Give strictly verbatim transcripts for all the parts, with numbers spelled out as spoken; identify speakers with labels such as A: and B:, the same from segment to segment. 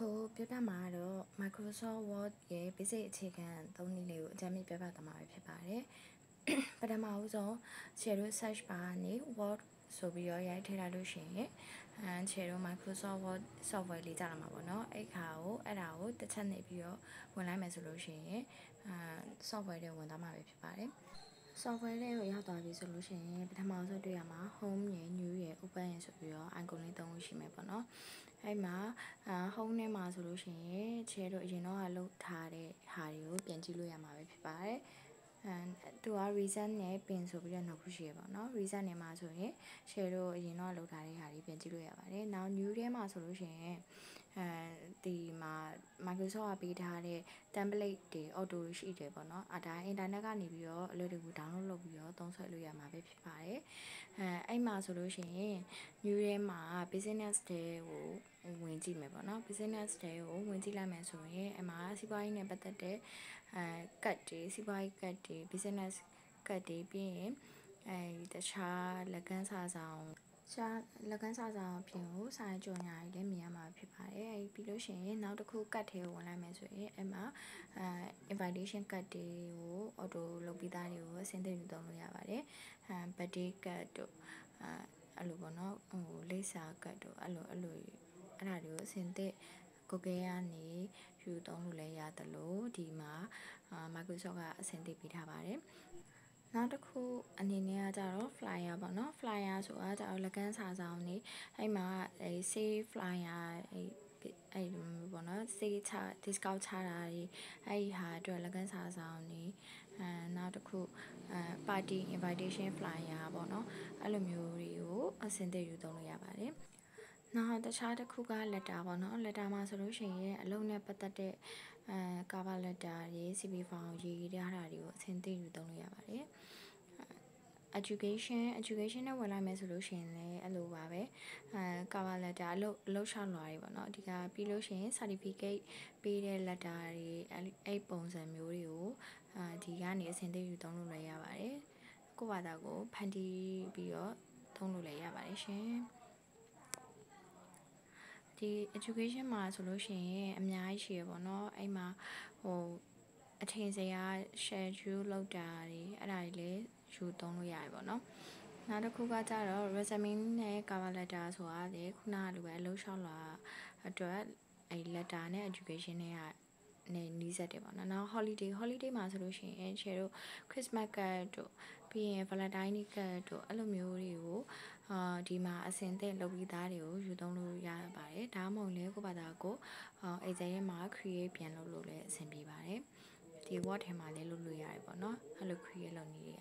A: အခုပြပြမှာတော့ Microsoft Word ရဲ့ basic အခြေခံသုံးနည်းလေးကိုအကြမ်းမြင်ပြပြသွားမှာဖြစ်ပါတယ်။ပထမဦးဆုံး share search bar ကနေ Word ဆိုပြီးတော့ရိုက်ထည့်လိုက်လို့ရှိရင်အဲ share Microsoft Word software လေးကြာလာမှာပေါ့နော်။အဲ့ခါကိုအဲ့ဒါကိုတစ်ချက်နေပြီးတော့ဝင်လိုက်မယ်ဆိုလို့ရှိရင်အဲ software တွေဝင်သွားမှာပဲဖြစ်ပါတယ်။ software တွေကိုရောက်သွားပြီဆိုလို့ရှိရင်ပထမဆုံးတွေ့ရမှာ home ရယ် new ရယ် open ရယ်ဆိုပြီးတော့ icon လေးသုံးခုရှိမယ်ပေါ့နော်။အဲ့မှာအဲ home ထဲမှာဆိုလို့ရှိရင် share တို့အရင်တော့ကလုပ်ထားတဲ့ဟာတွေကိုပြန်ကြည့်လို့ရမှာပဲဖြစ်ပါတယ်။အဲသူက reset နဲ့ pin ဆိုပြီးတော့နှစ်ခုရှိရပါတော့။ reset နဲ့မှာဆိုရင် share တို့အရင်တော့လုပ်ထားတဲ့ဟာတွေပြန်ကြည့်လို့ရပါတယ်။နောက် new ထဲမှာဆိုလို့ရှိရင်အဲဒီမှာ Microsoft ကပေးထားတဲ့ template တွေ auto ရှိတယ်ပေါ့နော်။အဲဒါ internet ကနေပြီးတော့အလွယ်တကူ download လုပ်ပြီးတော့သုံးစွဲလို့ရမှာပဲဖြစ်ပါတယ်။အဲအဲ့မှာဆိုလို့ရှိရင် new ထဲမှာ business တွေကိုဝင်ကြည့်မယ်ပေါ့နော်။ business တွေကိုဝင်ကြည့်လိုက်မယ်ဆိုရင်အမှာစီးပွားရေးနဲ့ပတ်သက်တဲ့အဲ cut တွေစီးပွားရေး cut တွေ business cut တွေပြီးရင်အဲတခြားလက်ကမ်းစာဆောင်ရှားလက်ကမ်းစာဆောင်အပြင်ကိုစာရေးကြော်ညာတွေလည်းမြင်ရမှာဖြစ်ပါတယ်။အဲပြီးလို့ရှိရင်နောက်တစ်ခု cut ထဲကိုဝင်လိုက်မယ်ဆိုရင်အမှာအဲ invitation cut တွေကို auto လုပ်ပြီးသားတွေကိုအဆင့်သင့်ယူသုံးလို့ရပါတယ်။အဲ birthday cut တို့အဲအဲ့လိုပေါ့နော်ဟိုလိပ်စာ cut တို့အဲ့လိုအဲ့လိုအဲ့ဒါတွေကိုအဆင့်သင့် Google ကနေယူသုံးလို့လည်းရတယ်လို့ဒီမှာ Microsoft ကအဆင့်သင့်ပေးထားပါတယ်။နောက်တစ်ခုအနေနဲ့ကကြတော့ flyer ပေါ့နော် flyer ဆိုတာကြတော့လက်ကမ်းစာဆောင်နေအဲ့မှာအဲ save flyer အဲအဲ့လိုမျိုးပေါ့နော် save ချ discount ချတာတွေအဲ့ဒီဟာအတွက်လက်ကမ်းစာဆောင်နေအဲနောက်တစ်ခုအဲ party invitation flyer ပေါ့နော်အဲ့လိုမျိုးတွေကိုအဆင့်သင့်ယူသုံးလို့ရပါတယ်။နောက်တခြားတစ်ခုက letter ပေါ့နော် letter မှာဆိုလို့ရှိရင်အလုပ်နဲ့ပတ်သက်တဲ့အဲ cover letter တွေ C V form ရေးထားတာတွေကိုအဆင့်သင့်ယူသုံးလို့ရပါတယ်။ education education နဲ့ဝင်လိုက်မယ်ဆိုလို့ရှိရင်လည်းအဲ့လိုပါပဲအဲ cover letter အလုပ်အလုပ်ရှောက်လွှာတွေပေါ့နော်အဓိကပြီးလို့ရှိရင် certificate ပေးတဲ့ letter တွေအဲ့အဲ့ပုံစံမျိုးတွေကိုအဲဒီကနေအဆင့်သင့်ယူသုံးလို့လည်းရပါတယ်။ကိုယ့်ဘာသာကိုဖန်တီးပြီးတော့သုံးလို့လည်းရပါတယ်ရှင်။ဒီ education မှာဆိုလို့ရှိရင်အများကြီးရှိရပေါ့နော်အဲ့မှာဟိုအထင်စရာ schedule လောက်တာတွေအဲ့ဒါတွေလည်းယူသုံးလို့ရတယ်ပေါ့နော်နောက်တစ်ခုကကြတော့ resume နဲ့ cover letter ဆိုတာလေခုနကလိုပဲအလုပ်လျှောက်လွှာအတွက်အဲ့ letter နဲ့ education နဲ့ကနေနီးစပ်တယ်ပေါ့နော်နောက် holiday holiday မှာဆိုလို့ရှိရင်ချေတို့ Christmas card တို့ပြီးရင် Valentine card တို့အဲ့လိုမျိုးတွေကိုအာဒီမှာအဆင်သင့်လုပ်ပြီးသားတွေကိုယူသုံးလို့ရပါတယ်ဒါမှမဟုတ်လေကိုယ့်ဘာသာကိုအာ Excel ထဲမှာ create ပြန်လုပ်လို့လည်းအဆင်ပြေပါတယ်ဒီ Word ထဲမှာလည်းလုပ်လို့ရတယ်ပေါ့နော်အဲ့လို create လုပ်နေရ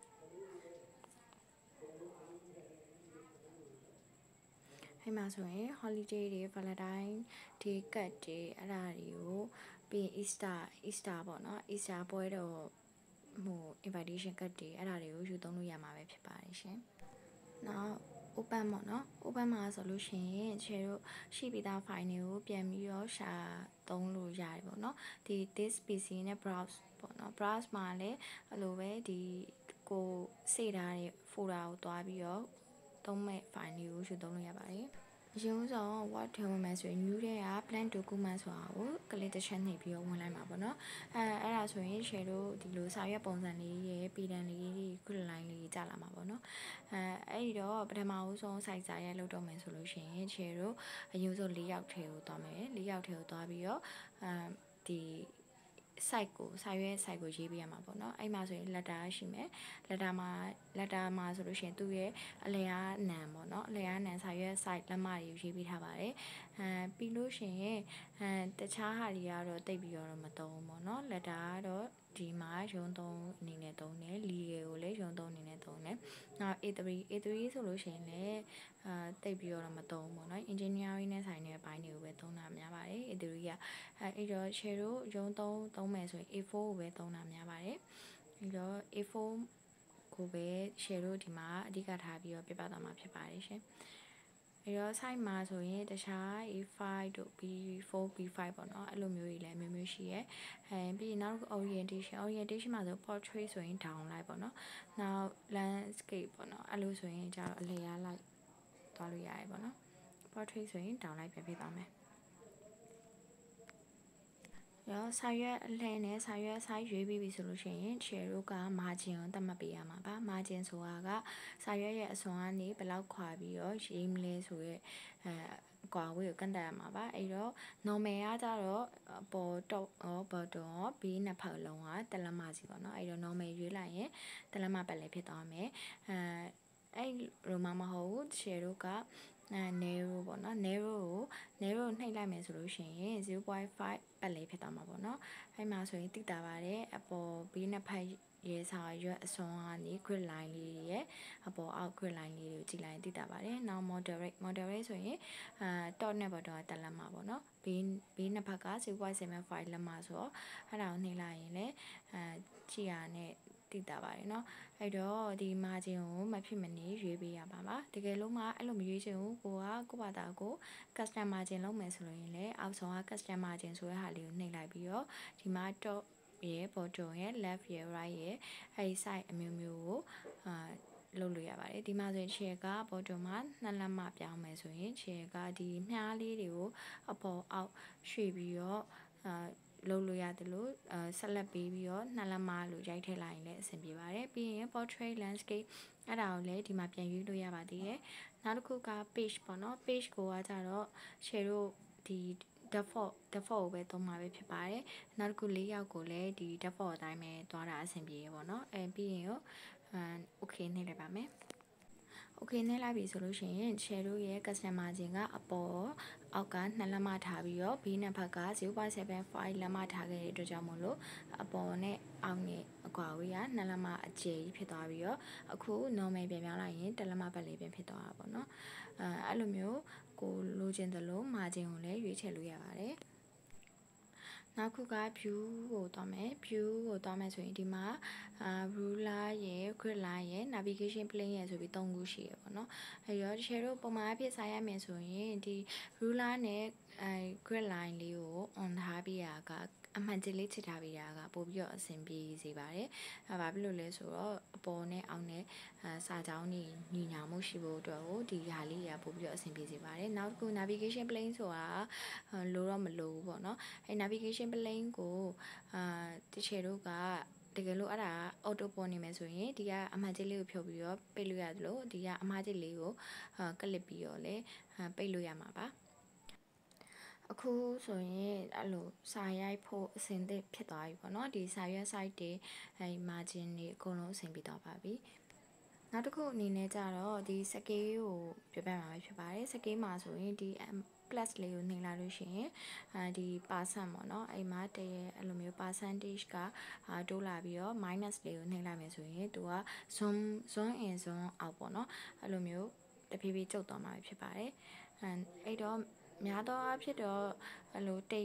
A: အဲ့မှာဆိုရင် holiday တွေ Valentine day cut တွေအဲ့ဒါတွေကိုပြီး Easter Easter ပေါ့နော် Easter ပွဲတော့ဟို invitation card တွေအဲ့ဒါတွေကိုယူသုံးလို့ရမှာပဲဖြစ်ပါတယ်ရှင်။နောက် open ပေါ့နော် open မှာဆိုလို့ရှိရင်ခြေတို့ရှိပြီးသား file တွေကိုပြန်ပြီးတော့ရှာသုံးလို့ရတယ်ပေါ့နော်ဒီ this ပီ စီ နဲ့ browse ပေါ့နော် browse မှာလည်းအဲ့လိုပဲဒီကိုစေထားတဲ့ folder ကိုတွားပြီးတော့သုံးမဲ့ file တွေကိုယူသုံးလို့ရပါတယ်အရင်ဆုံး Word ထဲဝင်မယ်ဆိုရင် new ထဲက blank document ဆိုတာကိုကလစ်တစ်ချက်နှိပ်ပြီးတော့ဝင်လိုက်မှာပေါ့နော်အဲအဲ့ဒါဆိုရင် share တို့ဒီလိုစာရွက်ပုံစံလေးရဲ့ပြည်တံလေးတွေခုလိုင်းလေးကြာလာမှာပေါ့နော်အဲအဲ့ဒီတော့ပထမဦးဆုံး site စာရိုက်လုပ်တော့မယ်ဆိုလို့ရှိရင် share တို့အရင်ဆုံး၄ယောက်ထဲကိုသွားမယ်၄ယောက်ထဲကိုသွားပြီးတော့အဲဒီ site ကိုစာရွက် site ကိုရေးပေးရမှာပေါ့နော်အဲ့မှာဆိုရင် letter ရှိမယ် letter မှာ letter မှာဆိုလို့ရှိရင်သူ့ရဲ့အလျားနံပေါ့နော်အလျားနံစာရွက် site လက်မတွေရေးပေးထားပါတယ်အဲပြီးလို့ရှိရင်အဲတခြားဟာတွေကတော့တိတ်ပြီးတော့မသုံးဘူးပေါ့နော် letter ကတော့ဒီမှာရုံးသုံးအနေနဲ့သုံးတယ် legal ကိုလည်းရုံးသုံးအနေနဲ့သုံးတယ်နောက် A three A three ဆိုလို့ရှိရင်လည်းအာတိတ်ပြီးတော့မသုံးဘူးပေါ့နော် engineering နဲ့ဆိုင်တဲ့အပိုင်းတွေကိုပဲသုံးတာများပါတယ် A three ကအဲအဲ့တော့ share တို့ရုံးသုံးသုံးမယ်ဆိုရင် A four ကိုပဲသုံးတာများပါတယ်အဲ့တော့ A four ကိုပဲ share တို့ဒီမှာအဓိကထားပြီးတော့ပြပသွားမှာဖြစ်ပါတယ်ရှင်အဲ့တော့ site မှာဆိုရင်တခြား A five တို့ B four B five ပေါ့နော်အဲ့လိုမျိုးတွေလည်းမျိုးမျိုးရှိရဲအဲပြီးရင်နောက် orientation orientation မှာဆို portrait ဆိုရင် down လိုက်ပေါ့နော်နောက် landscape ပေါ့နော်အဲ့လိုဆိုရင်ကျတော့အလျားလိုက်သွားလို့ရတယ်ပေါ့နော် portrait ဆိုရင် down လိုက်ပဲပြသွားမယ်ရောစာရွက်အလှည့်နဲ့စာရွက်စာရွေးပြီးပြီဆိုလို့ရှိရင် share တို့က margin ကိုသတ်မှတ်ပေးရမှာပါ margin ဆိုတာကစာရွက်ရဲ့အစွမ်းကနေဘယ်လောက်ခွာပြီးတော့ရေးမလဲဆိုရဲအဲကွာဝေးကိုကန့်တတ်ရမှာပါအဲ့တော့ normal ကကြတော့ပေါ်တော့ရော bottom ရောဘေးနှစ်ဖက်လုံးကတလက်မစီပေါ့နော်အဲ့တော့ normal ရွေးလိုက်ရင်တလက်မပတ်လည်းဖြစ်သွားမယ်အဲအဲ့လိုမှမဟုတ်ဘူး share တို့ကအဲ narrow ပေါ့နော် narrow ကို narrow နှိပ်လိုက်မယ်ဆိုလို့ရှိရင် zero point five ပတ်လေးဖြစ်သွားမှာပေါ့နော်အဲ့မှာဆိုရင်တိတာပါတယ်အပေါ်ဘေးနှစ်ဖက်ရဲစာရွက်အစွမ်းကနေ grid line လေးတွေရဲ့အပေါ်အောက် grid line လေးတွေကိုကြည့်လိုက်တိတာပါတယ်နောက် moderate moderate ဆိုရင်အာ top နဲ့ bottom ကတက်လက်မှာပေါ့နော်ဘေးဘေးနှစ်ဖက်က zero point seven five လက်မှာဆိုတော့အဲ့ဒါကိုနှိပ်လိုက်ရင်လည်းအဲကြည့်ရနဲ့တိတာပါတယ်เนาะအဲ့တော့ဒီ margin ကိုမဖြစ်မနေရွေးပေးရပါပါတကယ်လို့မှအဲ့လိုမရွေးချင်ဘူးကိုကကိုယ့်ဘာသာကို custom margin လုပ်မယ်ဆိုလို့ရင်လည်းအောက်ဆုံးက custom margin ဆိုတဲ့ဟာလေးကိုနှိပ်လိုက်ပြီးတော့ဒီမှာ top ရဲ့ bottom ရဲ့ left ရဲ့ right ရဲ့အဲ့ဒီ side အမျိုးမျိုးကိုအာလုပ်လို့ရပါတယ်ဒီမှာဆိုရင် share က bottom မှာနှစ်လက်မပြောင်းမယ်ဆိုရင် share ကဒီမြားလေးတွေကိုအပေါ်အောက်ရွှေ့ပြီးတော့အာလုပ်လို့ရတယ်လို့အဲဆက်လက်ပေးပြီးတော့နှစ်လက်မလို့ရိုက်ထည့်လိုက်ရင်လည်းအဆင်ပြေပါတယ်ပြီးရင် portrait landscape အဲ့ဒါကိုလည်းဒီမှာပြန်ရွေးလို့ရပါသေးတယ်နောက်တစ်ခုက page ပေါ့နော် page ကိုကကြတော့ share တို့ဒီ default default ကိုပဲသုံးမှာပဲဖြစ်ပါတယ်နောက်တစ်ခုလေးယောက်ကိုလည်းဒီ default အတိုင်းပဲသွားတာအဆင်ပြေရပေါ့နော်အဲပြီးရင်ရောအဲ okay နှိပ်လိုက်ပါမယ်okay နဲ့လိုက်ပြီဆိုလို့ရှိရင် share တို့ရဲ့ customer margin ကအပေါ်အောက်ကနှစ်လက်မထားပြီးတော့ဘေးနှစ်ဖက်က zero point seven five လက်မထားခဲ့တဲ့အတွက်ကြောင့်မို့လို့အပေါ်နဲ့အောက်နဲ့အကွာဝေးကနှစ်လက်မအကျယ်ကြီးဖြစ်သွားပြီးတော့အခု normal ပြန်ပြောင်းလိုက်ရင်တစ်လက်မပတ်လေးပြန်ဖြစ်သွားတာပေါ့နော်အဲအဲ့လိုမျိုးကိုလိုချင်တယ်လို့ margin ကိုလည်းရွေးချယ်လို့ရပါတယ်နောက်ခုက view ကိုသွားမယ် view ကိုသွားမယ်ဆိုရင်ဒီမှာအာ ruler ရယ် grid line ရယ် navigation plane ရယ်ဆိုပြီးသုံးခုရှိရပေါ့နော်အဲရော share တို့ပုံမှန်အဖြစ်ဆိုင်ရမယ်ဆိုရင်ဒီ ruler နဲ့အဲ grid line လေးကို on ထားပြီးတာကအမှန်တလေးချစ်ထားပြီးတာကပို့ပြီးတော့အဆင်ပြေစေပါတယ်အဲဘာဖြစ်လို့လဲဆိုတော့အပေါ်နဲ့အောက်နဲ့အဲစာကြောင်းညီညီညာမှုရှိဖို့အတွက်ကိုဒီဟာလေးတွေကပို့ပြီးတော့အဆင်ပြေစေပါတယ်နောက်တစ်ခု navigation plane ဆိုတာလိုတော့မလိုဘူးပေါ့နော်အဲ navigation plane ကိုအာတချေတို့ကတကယ်လို့အဲ့ဒါ auto ပေါ်နေမယ်ဆိုရင်ဒီကအမှန်ကြီးလေးကိုဖြုတ်ပြီးတော့ပိတ်လို့ရတယ်လို့ဒီကအမှားကြီးလေးကိုအာကလစ်ပြီးတော့လည်းပိတ်လို့ရမှာပါအခုဆိုရင်အဲ့လိုစာရိုက်ဖို့အဆင်သင့်ဖြစ်သွားပြီပေါ့နော်ဒီစာရွက် site တွေအဲ margin တွေအကုန်လုံးအဆင်ပြေသွားပါပြီနောက်တစ်ခုအနေနဲ့ကြတော့ဒီ scale ကိုပြပြမှာပဲဖြစ်ပါတယ် scale မှာဆိုရင်ဒီ plus လေးကိုနှိပ်လိုက်လို့ရှိရင်အဲဒီ percent ပေါ့နော်အဲ့မှာတည်းအဲ့လိုမျိုး percentage ကအာတိုးလာပြီးတော့ minus လေးကိုနှိပ်လိုက်မယ်ဆိုရင်သူက zoom zoom in zoom out ပေါ့နော်အဲ့လိုမျိုးတဖြည်းဖြည်းကျုပ်သွားမှာဖြစ်ပါတယ်အဲအဲ့တော့များသောအားဖြင့်တော့အဲ့လို100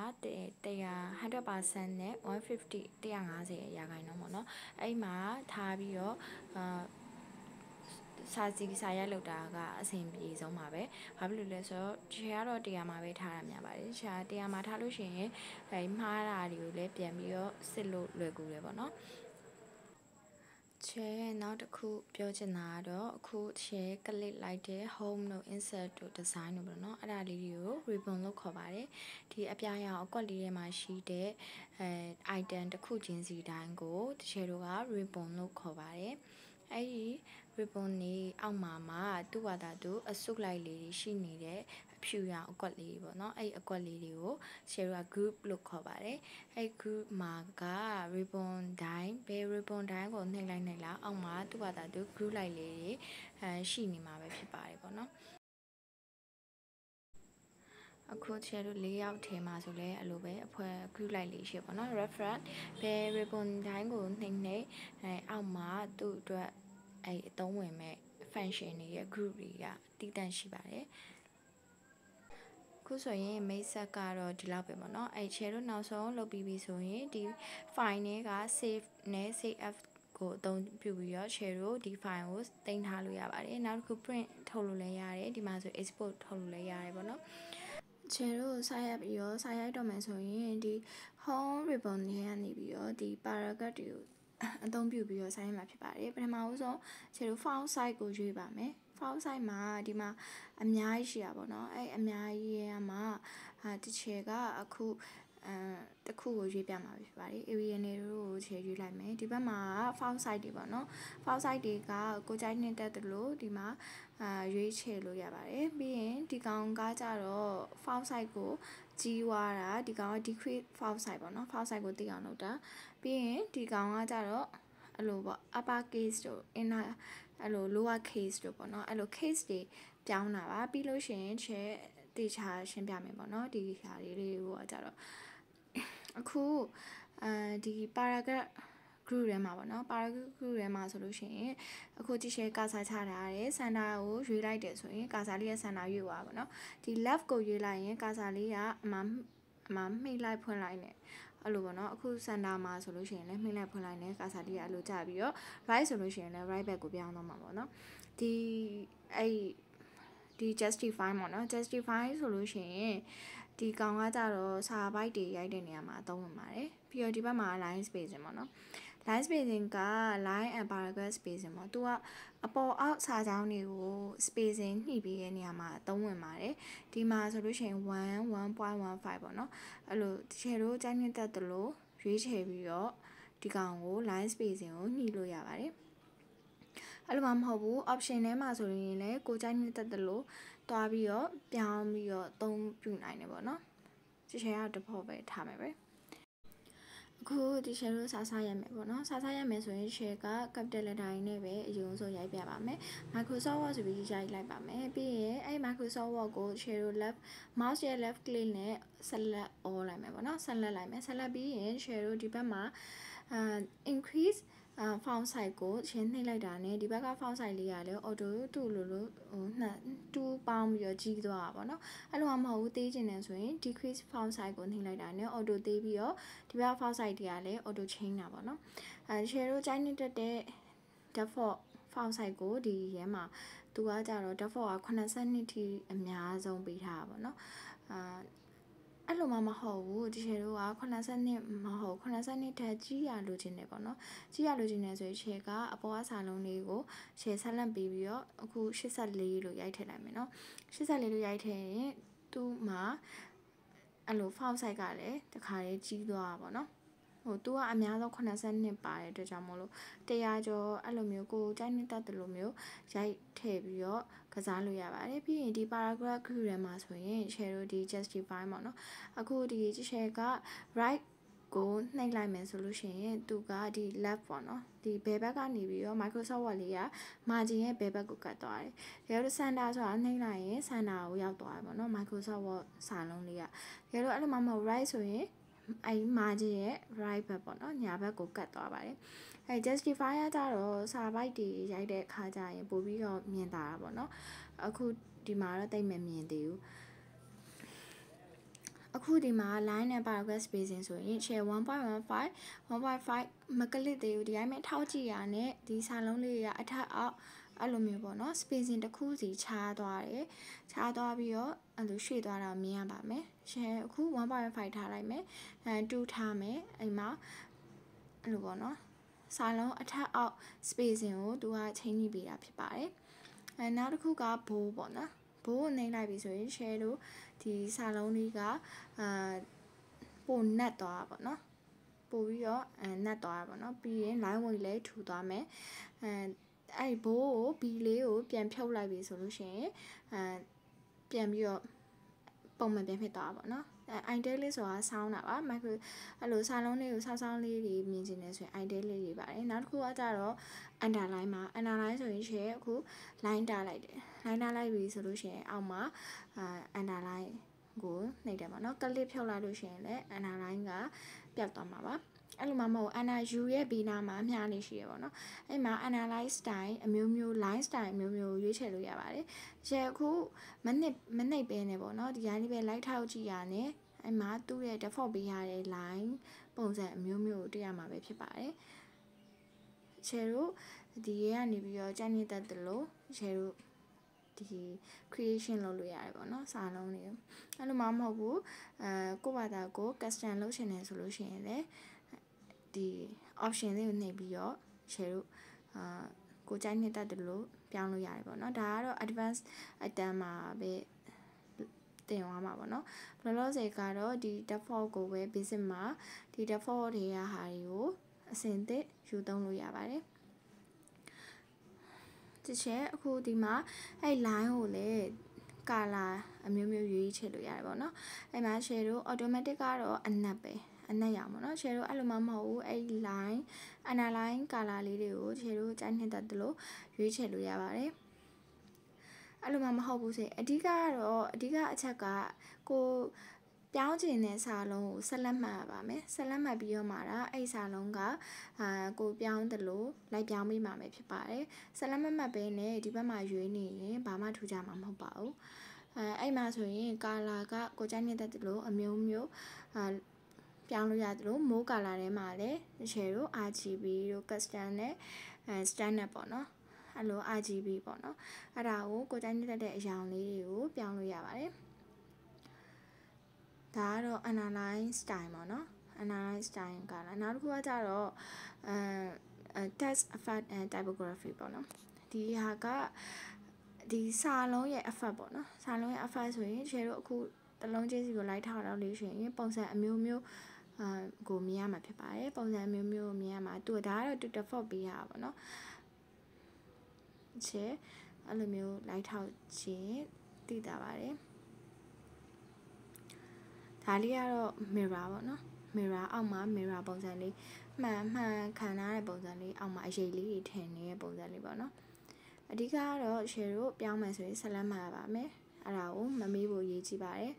A: 100 hundred percent နဲ့one fifty 150ရာခိုင်နှုန်းပေါ့နော်အဲ့မှာထားပြီးတော့အာစာစီစာရိုက်လောက်တာကအဆင်ပြေဆုံးပါပဲဘာဖြစ်လို့လဲဆိုတော့ခြေကတော့တရားမှာပဲထားရမှာပါတယ်ခြေတရားမှာထားလို့ရှိရင်အဲမှားတာတွေကိုလည်းပြန်ပြီးတော့စစ်လို့လွယ်ကူတယ်ပေါ့နော်ချဲနောက်တစ်ခုပြောချင်တာကတော့အခုချဲ click လိုက်တဲ့ home တို့ insert တို့ design တို့ပေါ့နော်အဲ့ဒါလေးတွေကို ribbon လို့ခေါ်ပါတယ်ဒီအပြာရောင်အကွက်လေးထဲမှာရှိတဲ့အဲ item တစ်ခုချင်းစီတိုင်းကိုတချဲတို့က ribbon လို့ခေါ်ပါတယ်အဲ့ဒီ ribbon နေအောက်မှာမှာသူ့ဘာသာသူအစုလိုက်လေးရှိနေတဲ့အဖြူရောင်အကွက်လေးပေါ့နော်အဲ့အကွက်လေးတွေကို share က group လို့ခေါ်ပါတယ်အဲ့ group မှာက ribbon တိုင်းဘယ် ribbon တိုင်းကိုနှိပ်လိုက်နှိပ်လိုက်အောက်မှာသူ့ဘာသာသူ group လိုက်လေးတွေအဲရှိနေမှာပဲဖြစ်ပါတယ်ပေါ့နော်အခုချဲတို့၄ယောက်ထဲမှာဆိုလဲအဲ့လိုပဲအဖွဲ group လိုက်လေးရှိပေါ့နော် reference ဘယ် ribbon တိုင်းကိုနှိမ့်နှိမ့်အဲအောက်မှာသူ့အတွက်အဲအသုံးဝင်မဲ့ function တွေရဲ့ group တွေကတည်တံ့ရှိပါတယ်ခုဆိုရင် မိတ်ဆက်ကတော့ဒီလောက်ပဲပေါ့နော်အဲ share တို့နောက်ဆုံးလုပ်ပြီးပြီဆိုရင်ဒီ file နဲ့က save နဲ့ save as ကိုအသုံးပြုပြီးတော့ share တို့ဒီ file ကိုတင်ထားလို့ရပါတယ်နောက်တစ်ခု print ထုတ်လို့လည်းရတယ်ဒီမှာဆို export ထုတ်လို့လည်းရတယ်ပေါ့နော်ချေတို့စာရိုက်ပြီးတော့စာရိုက်တော့မယ်ဆိုရင်ဒီ home ribbon တွေကနေပြီးတော့ဒီ paragraph တွေကိုအသုံးပြုပြီးတော့စာရိုက်မှာဖြစ်ပါတယ်ပထမဦးဆုံးချေတို့ font size ကိုရွေးပါမယ် font size မှာဒီမှာအများကြီးရှိတာပေါ့နော်အဲ့အများကြီးရဲ့မှာဟာတချေကအခုတခုကိုရွေးပြမှာဖြစ်ပါတယ် area တွေတို့ကိုခြေရွေးလိုက်မယ်ဒီဘက်မှာ file site တွေပေါ့နော် file site တွေကကိုကြိုက်နှစ်တက်တယ်လို့ဒီမှာအာရွေးချယ်လို့ရပါတယ်ပြီးရင်ဒီကောင်ကကြတော့ file site ကိုကြီးွားတာဒီကောင်က decrease file site ပေါ့နော် file site ကိုသိအောင်လုပ်တာပြီးရင်ဒီကောင်ကကြတော့အဲ့လိုပေါ့ upper case တို့ inner အဲ့လို lower case တို့ပေါ့နော်အဲ့လို case တွေပြောင်းတာပါပြီးလို့ရှိရင်ချဲတေချာရှင်းပြမယ်ပေါ့နော်ဒီဟာလေးတွေကိုကြတော့အခုအဲဒီ paragraph group ထဲမှာပေါ့နော် paragraph group ထဲမှာဆိုလို့ရှိရင်အခုကြည့်ရှဲကာစာချထားတယ်စန္ဒာကိုရွေးလိုက်တယ်ဆိုရင်ကာစာလေးရဲ့စန္ဒာရွေးသွားပါပေါ့နော်ဒီ left ကိုရွေးလိုက်ရင်ကာစာလေးကအမှအမှမှိတ်လိုက်ဖွင့်လိုက်နေအဲ့လိုပေါ့နော်အခုစန္ဒာမှာဆိုလို့ရှိရင်လည်းမှိတ်လိုက်ဖွင့်လိုက်နေကာစာလေးကအဲ့လိုကြပြီးတော့ right ဆိုလို့ရှိရင်လည်း right back ကိုပြောင်းသွားမှာပေါ့နော်ဒီအဲ့ဒီ justify ပေါ့နော် justify ဆိုလို့ရှိရင်ဒီကောင်ကကြတော့စာပိုက်တွေရိုက်တဲ့နေရာမှာအသုံးဝင်ပါတယ်ပြီးတော့ဒီဘက်မှာ line spacing ပေါ့နော် line spacing က line and paragraph spacing ပေါ့သူကအပေါ်အောက်စာကြောင်းတွေကို spacing ညှိပြီးတဲ့နေရာမှာအသုံးဝင်ပါတယ်ဒီမှာဆိုလို့ရှိရင် one one point one five ပေါ့နော်အဲ့လိုတကယ်လို့ကြိုက်နှစ်သက်တယ်လို့ရွေးချယ်ပြီးတော့ဒီကောင်ကို line spacing ကိုညှိလို့ရပါတယ်အဲ့လိုမှမဟုတ်ဘူး option ထဲမှာဆိုရင်လည်းကိုကြိုက်နှစ်သက်တယ်လို့တွားပြီးတော့ပြောင်းပြီးတော့အသုံးပြုနိုင်တယ်ပေါ့နော်ဒီချေက default ပဲထားမယ်ပဲအခုဒီချေလို့စာစားရမယ်ပေါ့နော်စာစားရမယ်ဆိုရင်ချေက capital letter တွေနဲ့ပဲအရင်ဆုံးရိုက်ပြပါမယ် Microsoft Word ဆိုပြီးရိုက်လိုက်ပါမယ်ပြီးရင်အဲ့ Microsoft Word ကိုချေလို့ left mouse ရဲ့ left click နဲ့ select all လိုက်မယ်ပေါ့နော် select လိုက်မယ် select ပြီးရင်ချေလို့ဒီဘက်မှာအာ increase font size ကိုချင်းနှိပ်လိုက်တာနဲ့ဒီဘက်က font size လေးကလည်း auto တူလို့လို့ဟိုနှစ်တူပေါင်းပြီးတော့ကြီးသွားတာပေါ့နော်အဲ့လိုမှမဟုတ်ဘူးသေးချင်တယ်ဆိုရင် decrease font size ကိုနှိပ်လိုက်တာနဲ့ auto သေးပြီးတော့ဒီဘက် font size တွေကလည်း auto change တာပေါ့နော်အဲ share တို့ကြိုင်းနေတတ်တဲ့ default font size ကိုဒီရဲမှာသူကကြတော့ default ကeighty-twoထိအများဆုံးပေးထားတာပေါ့နော်အာအဲ့လိုမှမဟုတ်ဘူးဒီချေတို့ကeighty-twoမဟုတ်eighty-twoထက်ကြီးရလိုချင်တယ်ပေါ့နော်ကြီးရလိုချင်တယ်ဆိုရင်ချေကအပေါ်အစာလုံးလေးကိုချေဆက်လက်ပြီးပြီးတော့အခုeighty-fourလို့ရိုက်ထည့်လိုက်မယ်နော်eighty-fourလို့ရိုက်ထည့်ရင်သူ့မှာအဲ့လို font size ကလည်းတခါလေးကြီးသွားတာပေါ့နော်ဟိုသူကအများဆုံးeighty-twoပါတဲ့အတွက်ကြောင့်မလို့one hundredကျော်အဲ့လိုမျိုးကိုကြိုက်နေတတ်တယ်လို့မျိုးရိုက်ထည့်ပြီးတော့ကစားလို့ရပါတယ်ပြီးရင်ဒီ paragraph group ထဲမှာဆိုရင် share တို့ဒီ justify ပေါ့နော်အခုဒီ share က right ကိုနှိပ်လိုက်မယ်ဆိုလို့ရှိရင်သူကဒီ left ပေါ့နော်ဒီဘယ်ဘက်ကနေပြီးတော့ Microsoft Word လေးက margin ရဲ့ဘယ်ဘက်ကိုကတ်သွားတယ်။ဒါလို့ center ဆိုတာနှိပ်လိုက်ရင် center ကိုရောက်သွားတယ်ပေါ့နော် Microsoft Word စာလုံးလေးကဒါလို့အဲ့လိုမှမဟုတ် right ဆိုရင်အဲ့ margin ရဲ့ right ဘက်ပေါ့နော်ညာဘက်ကိုကတ်သွားပါတယ်။အဲ justify ကကြတော့စာပိုက်တွေရိုက်တဲ့အခါကျရင်ပို့ပြီးတော့မြင်တာတာပေါ့နော်။အခုဒီမှာတော့တိတ်မမြင်သေးဘူး။အခုဒီမှာ line နဲ့ paragraph spacing ဆိုရင် share one point one five one point five မကလစ်သေးဘူးဒီတိုင်းမဲ့ထောက်ကြည့်ရနဲ့ဒီစာလုံးလေးကအထက်အောက်အဲ့လိုမျိုးပေါ့နော် spacing တစ်ခုစီခြားသွားတယ်ခြားသွားပြီးတော့အဲ့လိုရွှေ့သွားတာမြင်ရပါမယ် share အခု one point one five ထားလိုက်မယ်အဲtwoထားမယ်အဲ့မှာအဲ့လိုပေါ့နော်စာလုံးအထက်အောက် spacing ကိုသူကချိန်ကြည့်ပေးတာဖြစ်ပါတယ်အဲနောက်တစ်ခုက bold ပေါ့နော်ဘိုးကိုနှိမ့်လိုက်ပြီဆိုရင် share လို့ဒီစာလုံးလေးကအာပိုနတ်သွားပါတော့ပို့ပြီးတော့အဲနတ်သွားပါတော့ပြီးရင် line ဝင်လေးထူသွားမယ်အဲအဲ့ဘိုးကို b လေးကိုပြန်ဖြုတ်လိုက်ပြီဆိုလို့ရှိရင်အဲပြန်ပြီးတော့ပုံမှန်ပြန်ဖြစ်သွားပါတော့အဲ italic ဆိုတာဆောင်းတာပါ micro အဲ့လိုစာလုံးလေးကိုဆောင်းဆောင်းလေးတွေမြင်ချင်တယ်ဆိုရင် italic တွေပါတယ်နောက်တစ်ခုကကြတော့ underline မှာ underline ဆိုရင် share အခု line တားလိုက်တယ် line တားလိုက်ပြီဆိုလို့ရှိရင်အောက်မှာအာ underline ကိုနှိပ်တယ်ပေါ့နော် click ဖြုတ်လိုက်လို့ရှိရင်လည်း underline ကပျောက်သွားမှာပါအဲ့လိုမှမဟုတ် ana u ရဲ့ b နာမှာအများလေးရှိရပေါ့နော်အဲ့မှာ analyze style အမျိုးမျိုး line style အမျိုးမျိုးရွေးချယ်လို့ရပါတယ်ရှယ်အခုမနစ်မနှိပ်ပဲနေပေါ့နော်ဒီတိုင်းလေးပဲ light ထောက်ကြည့်ရနဲ့အဲ့မှာသူ့ရဲ့ default ပေးရတဲ့ line ပုံစံအမျိုးမျိုးကိုတွေ့ရမှာပဲဖြစ်ပါတယ်ရှယ်တို့ဒီရေကနေပြီးတော့ကြိုက်နေတတ်တယ်လို့ရှယ်တို့ဒီ creation လုပ်လို့ရတယ်ပေါ့နော်စာလုံးတွေအဲ့လိုမှမဟုတ်ဘူးအဲကိုယ့်ဘာသာကို custom လုပ်ချင်တယ်ဆိုလို့ရှိရင်လည်းဒီ option လေးကိုနှိပ်ပြီးတော့ share တို့အာကိုကြိုက်နေတတ်တယ်လို့ပြောင်းလို့ရတယ်ပေါ့နော်ဒါကတော့ advanced item မှာပဲတင်သွားမှာပေါ့နော်ဘယ်လိုလဲကတော့ဒီ default ကိုပဲ basic မှာဒီ default တွေကဟာတွေကိုအစင်သစ်ယူသုံးလို့ရပါတယ်တစ်ချက်အခုဒီမှာအဲ့ line ကိုလည်း color အမျိုးမျိုးရွေးချယ်လို့ရတယ်ပေါ့နော်အဲ့မှာ shadow automatic ကတော့အနက်ပဲအနက်ရောင်ပေါ့နော် shadow အဲ့လိုမှမဟုတ်ဘူးအဲ့ line underline color လေးတွေကို shadow ကြိုက်နှစ်သက်တယ်လို့ရွေးချယ်လို့ရပါတယ်အဲ့လိုမှမဟုတ်ဘူးဆိုရင်အဓိကကတော့အဓိကအချက်ကကိုပြောင်းချင်တဲ့စာလုံးကိုဆက်လက်မှတ်ရပါမယ်ဆက်လက်မှတ်ပြီးတော့မှဒါအဲ့စာလုံးကအာကိုပြောင်းတယ်လို့လိုက်ပြောင်းပေးမှာပဲဖြစ်ပါတယ်ဆက်လက်မှတ်မှတ်ပဲနဲ့ဒီဘက်မှာရွေးနေရင်ဘာမှထူးခြားမှာမဟုတ်ပါဘူးအဲအဲ့မှာဆိုရင် color ကကိုကြိုက်နေတဲ့တလို့အမျိုးမျိုးအာပြောင်းလို့ရတယ်လို့မိုး color ထဲမှာလည်းရှယ်တို့ R G B တို့ custom နဲ့အဲ standard ပေါ့နော်အဲ့လို R G B ပေါ့နော်အဲ့ဒါကိုကိုကြိုက်နေတဲ့အရောင်လေးတွေကိုပြောင်းလို့ရပါတယ်ဒါကတော့ analyze style ပေါ့နော် analyze style ကလာနောက်တစ်ခုကကြတော့အဲ text effect and typography ပေါ့နော်ဒီဟာကဒီစာလုံးရဲ့ effect ပေါ့နော်စာလုံးရဲ့ effect ဆိုရင် share တို့အခုတလုံးချင်းစီကိုလိုက်ထားတော့လို့ရှိရင်ပုံစံအမျိုးမျိုးအာကိုမြင်ရမှာဖြစ်ပါတယ်ပုံစံမျိုးမျိုးကိုမြင်ရမှာသူဒါကတော့ default ပေးရတာပေါ့နော်ချေအဲ့လိုမျိုးလိုက်ထောက်ခြင်းသိတာပါတယ်ဒါလေးကတော့ mirror ပေါ့နော် mirror အောက်မှာ mirror ပုံစံလေးမှန်မှန်ခံထားတဲ့ပုံစံလေးအောက်မှာအရေးလေးတွေထင်နေတဲ့ပုံစံလေးပေါ့နော်အဓိကကတော့ share တို့ပြောင်းမယ်ဆိုရင်ဆက်လက်မှာရပါမယ်အဲ့ဒါကိုမမေးဖို့ရေးကြည့်ပါတယ်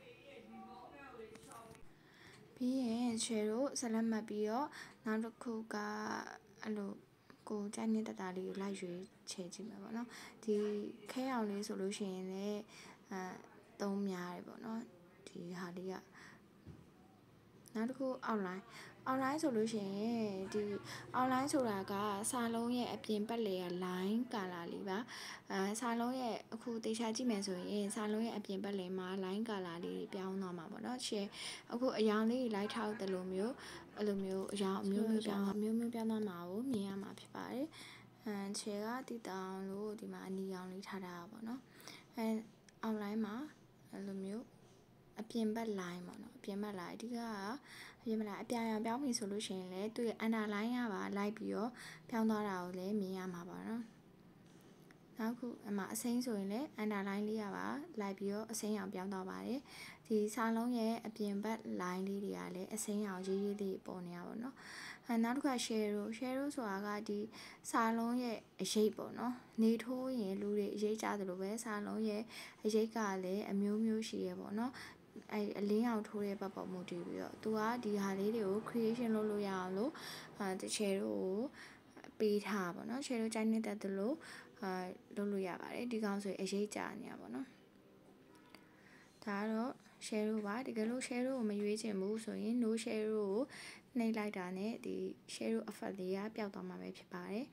A: ပြီးရင် share တို့ဆက်လက်မှတ်ပြီးတော့နောက်တစ်ခုကအဲ့လိုကိုကြိုက်နေတဲ့တာလေးကိုလိုက်ရွေးချယ်ကြည့်မှာပေါ့နော်ဒီခဲအောင်လေးဆိုလို့ရှိရင်လည်းအဲသုံးများတယ်ပေါ့နော်ဒီဟာလေးကနောက်တစ်ခု outline outline ဆိုလို့ရှိရင်ဒီ outline ဆိုတာကစာလုံးရဲ့အပြင်ပတ်လေက line color လေးပါအဲစာလုံးရဲ့အခုတေချာကြည့်မယ်ဆိုရင်စာလုံးရဲ့အပြင်ပတ်လေမှာ line color လေးတွေပြောင်းသွားမှာပေါ့နော် share အခုအရောင်လေးတွေလိုက်ထောက်တယ်လို့မျိုးအဲ့လိုမျိုးအရောင်အမျိုးမျိုးပြောင်းအမျိုးမျိုးပြောင်းသွားမှာကိုမြင်ရမှာဖြစ်ပါတယ်အဲ share ကတည်တောင်လို့ဒီမှာအနီရောင်လေးထားတာပေါ့နော်အဲ outline မှာအဲ့လိုမျိုးအပြင်ဘက် line ပေါ့နော်အပြင်ဘက် line အဓိကကအပြင်ဘက် line အပြာရောင်ပြောင်းပြီဆိုလို့ရှိရင်လည်းသူ့ရဲ့ underline ကပါလိုက်ပြီးတော့ပြောင်းသွားတာကိုလည်းမြင်ရမှာပါနော်နောက်ခုအမှအစိမ်းဆိုရင်လည်း underline လေးကပါလိုက်ပြီးတော့အစိမ်းရောင်ပြောင်းသွားပါတယ်ဒီစာလုံးရဲ့အပြင်ဘက် line လေးတွေကလည်းအစိမ်းရောင်ရေးရေးလေးပေါ်နေတာပေါ့နော်အဲနောက်တစ်ခါ share တို့ share တို့ဆိုတာကဒီစာလုံးရဲ့အရေးပေါ့နော်နေထိုးရင်လူတွေအရေးကြတယ်လို့ပဲစာလုံးရဲ့အရေးကလည်းအမျိုးမျိုးရှိရပေါ့နော်အဲအလင်းအောင်ထိုးတဲ့ပတ်ပေါ်မူတည်ပြီးတော့သူကဒီဟာလေးတွေကို creation လုပ်လို့ရအောင်လို့အဲတချေတို့ကိုပေးထားပါတော့ share တို့ကြိုက်နေတဲ့သူလို့အာလုပ်လို့ရပါတယ်ဒီကောင်ဆိုအရေးကြနေတာပေါ့နော်ဒါကတော့ share တို့ပါတကယ်လို့ share တို့ကိုမရွေးချင်ဘူးဆိုရင် no share တို့ကိုနှိပ်လိုက်တာနဲ့ဒီ share တို့ effect လေးကပျောက်သွားမှာပဲဖြစ်ပါတယ်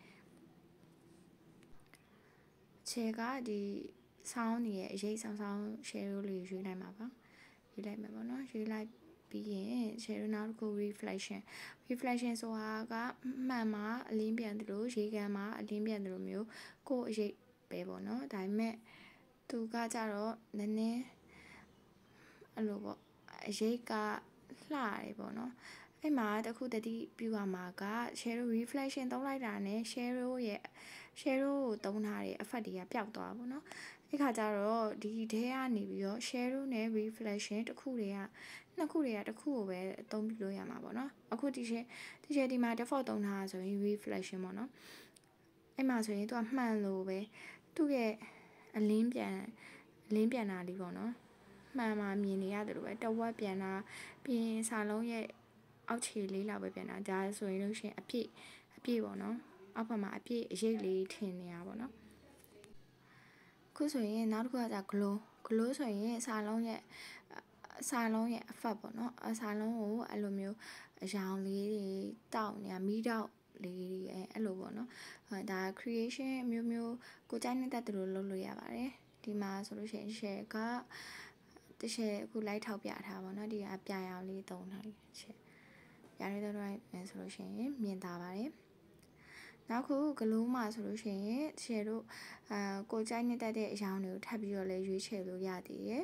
A: ခြေကဒီဆောင်းနေရဲ့အရေးဆောင်းဆောင်း share တို့လေးရွေးလိုက်မှာပါရွေးလိုက်မှာပေါ့နော်ရွေးလိုက်ပြီးရင် share တို့နောက်တစ်ခု reflection reflection ဆိုတာကမှန်မှာအလင်းပြန်တယ်လို့ရေကန်မှာအလင်းပြန်တယ်လို့မျိုးကိုယ်အရေးပဲပေါ့နော်ဒါပေမဲ့သူကကြတော့နည်းနည်းအဲ့လိုပေါ့အရေးကလှတယ်ပေါ့နော်အဲ့မှာတခုတတိပြူရမှာက share reflection သုံးလိုက်တာနဲ့ share ရဲ့ share ကိုသုံးထားတဲ့ effect တွေကပျောက်သွားပါဘောနော်အဲ့ခါကျတော့ဒီထဲကနေပြီးတော့ share နဲ့ reflection တစ်ခုတည်းကနှစ်ခုတည်းကတစ်ခုကိုပဲအသုံးပြုလို့ရမှာပေါ့နော်အခုဒီရှယ်ဒီရှယ်ဒီမှာ default သုံးထားဆိုရင် reflection ပေါ့နော်အဲ့မှာဆိုရင်သူကမှန်လို့ပဲသူ့ရဲ့အလင်းပြန်အလင်းပြန်တာလေးပေါ့နော်မှန်မှမြင်နေရတယ်လို့ပဲတဝက်ပြန်တာပြီးရင်စာလုံးရဲ့အောက်ခြေလေးလောက်ပဲပြန်တာဒါဆိုရင်လို့ရှိရင်အပြည့်အပြည့်ပေါ့နော်အောက်ဘက်မှာအပြည့်အရိပ်လေးထင်နေတာပေါ့နော်ခုဆိုရင်နောက်တစ်ခုကじゃ glow glow ဆိုရင်စာလုံးရဲ့စာလုံးရဲ့ effect ပေါ့နော်အစာလုံးကိုအဲ့လိုမျိုးအရောင်လေးတွေတောက်နေတာမီးတောက်လေးတွေအဲ့လိုပေါ့နော်ဒါ creation အမျိုးမျိုးကိုကြိုက်နေတဲ့သူတို့လုပ်လို့ရပါတယ်ဒီမှာဆိုလို့ရှိရင် share ကတရှယ်အခုလိုက်ထောက်ပြထားပါတော့ဒီကအပြာရောင်လေးသုံးထားတယ်ချက်ပြားလေးတော့လိုက်မယ်ဆိုလို့ရှိရင်မြင်သာပါတယ်နောက်ခုဂလိုးမှာဆိုလို့ရှိရင်ရှယ်တို့အာကိုကြိုက်နေတတ်တဲ့အရောင်တွေကိုထပ်ပြီးတော့လည်းရွေးချယ်လို့ရသေးတယ်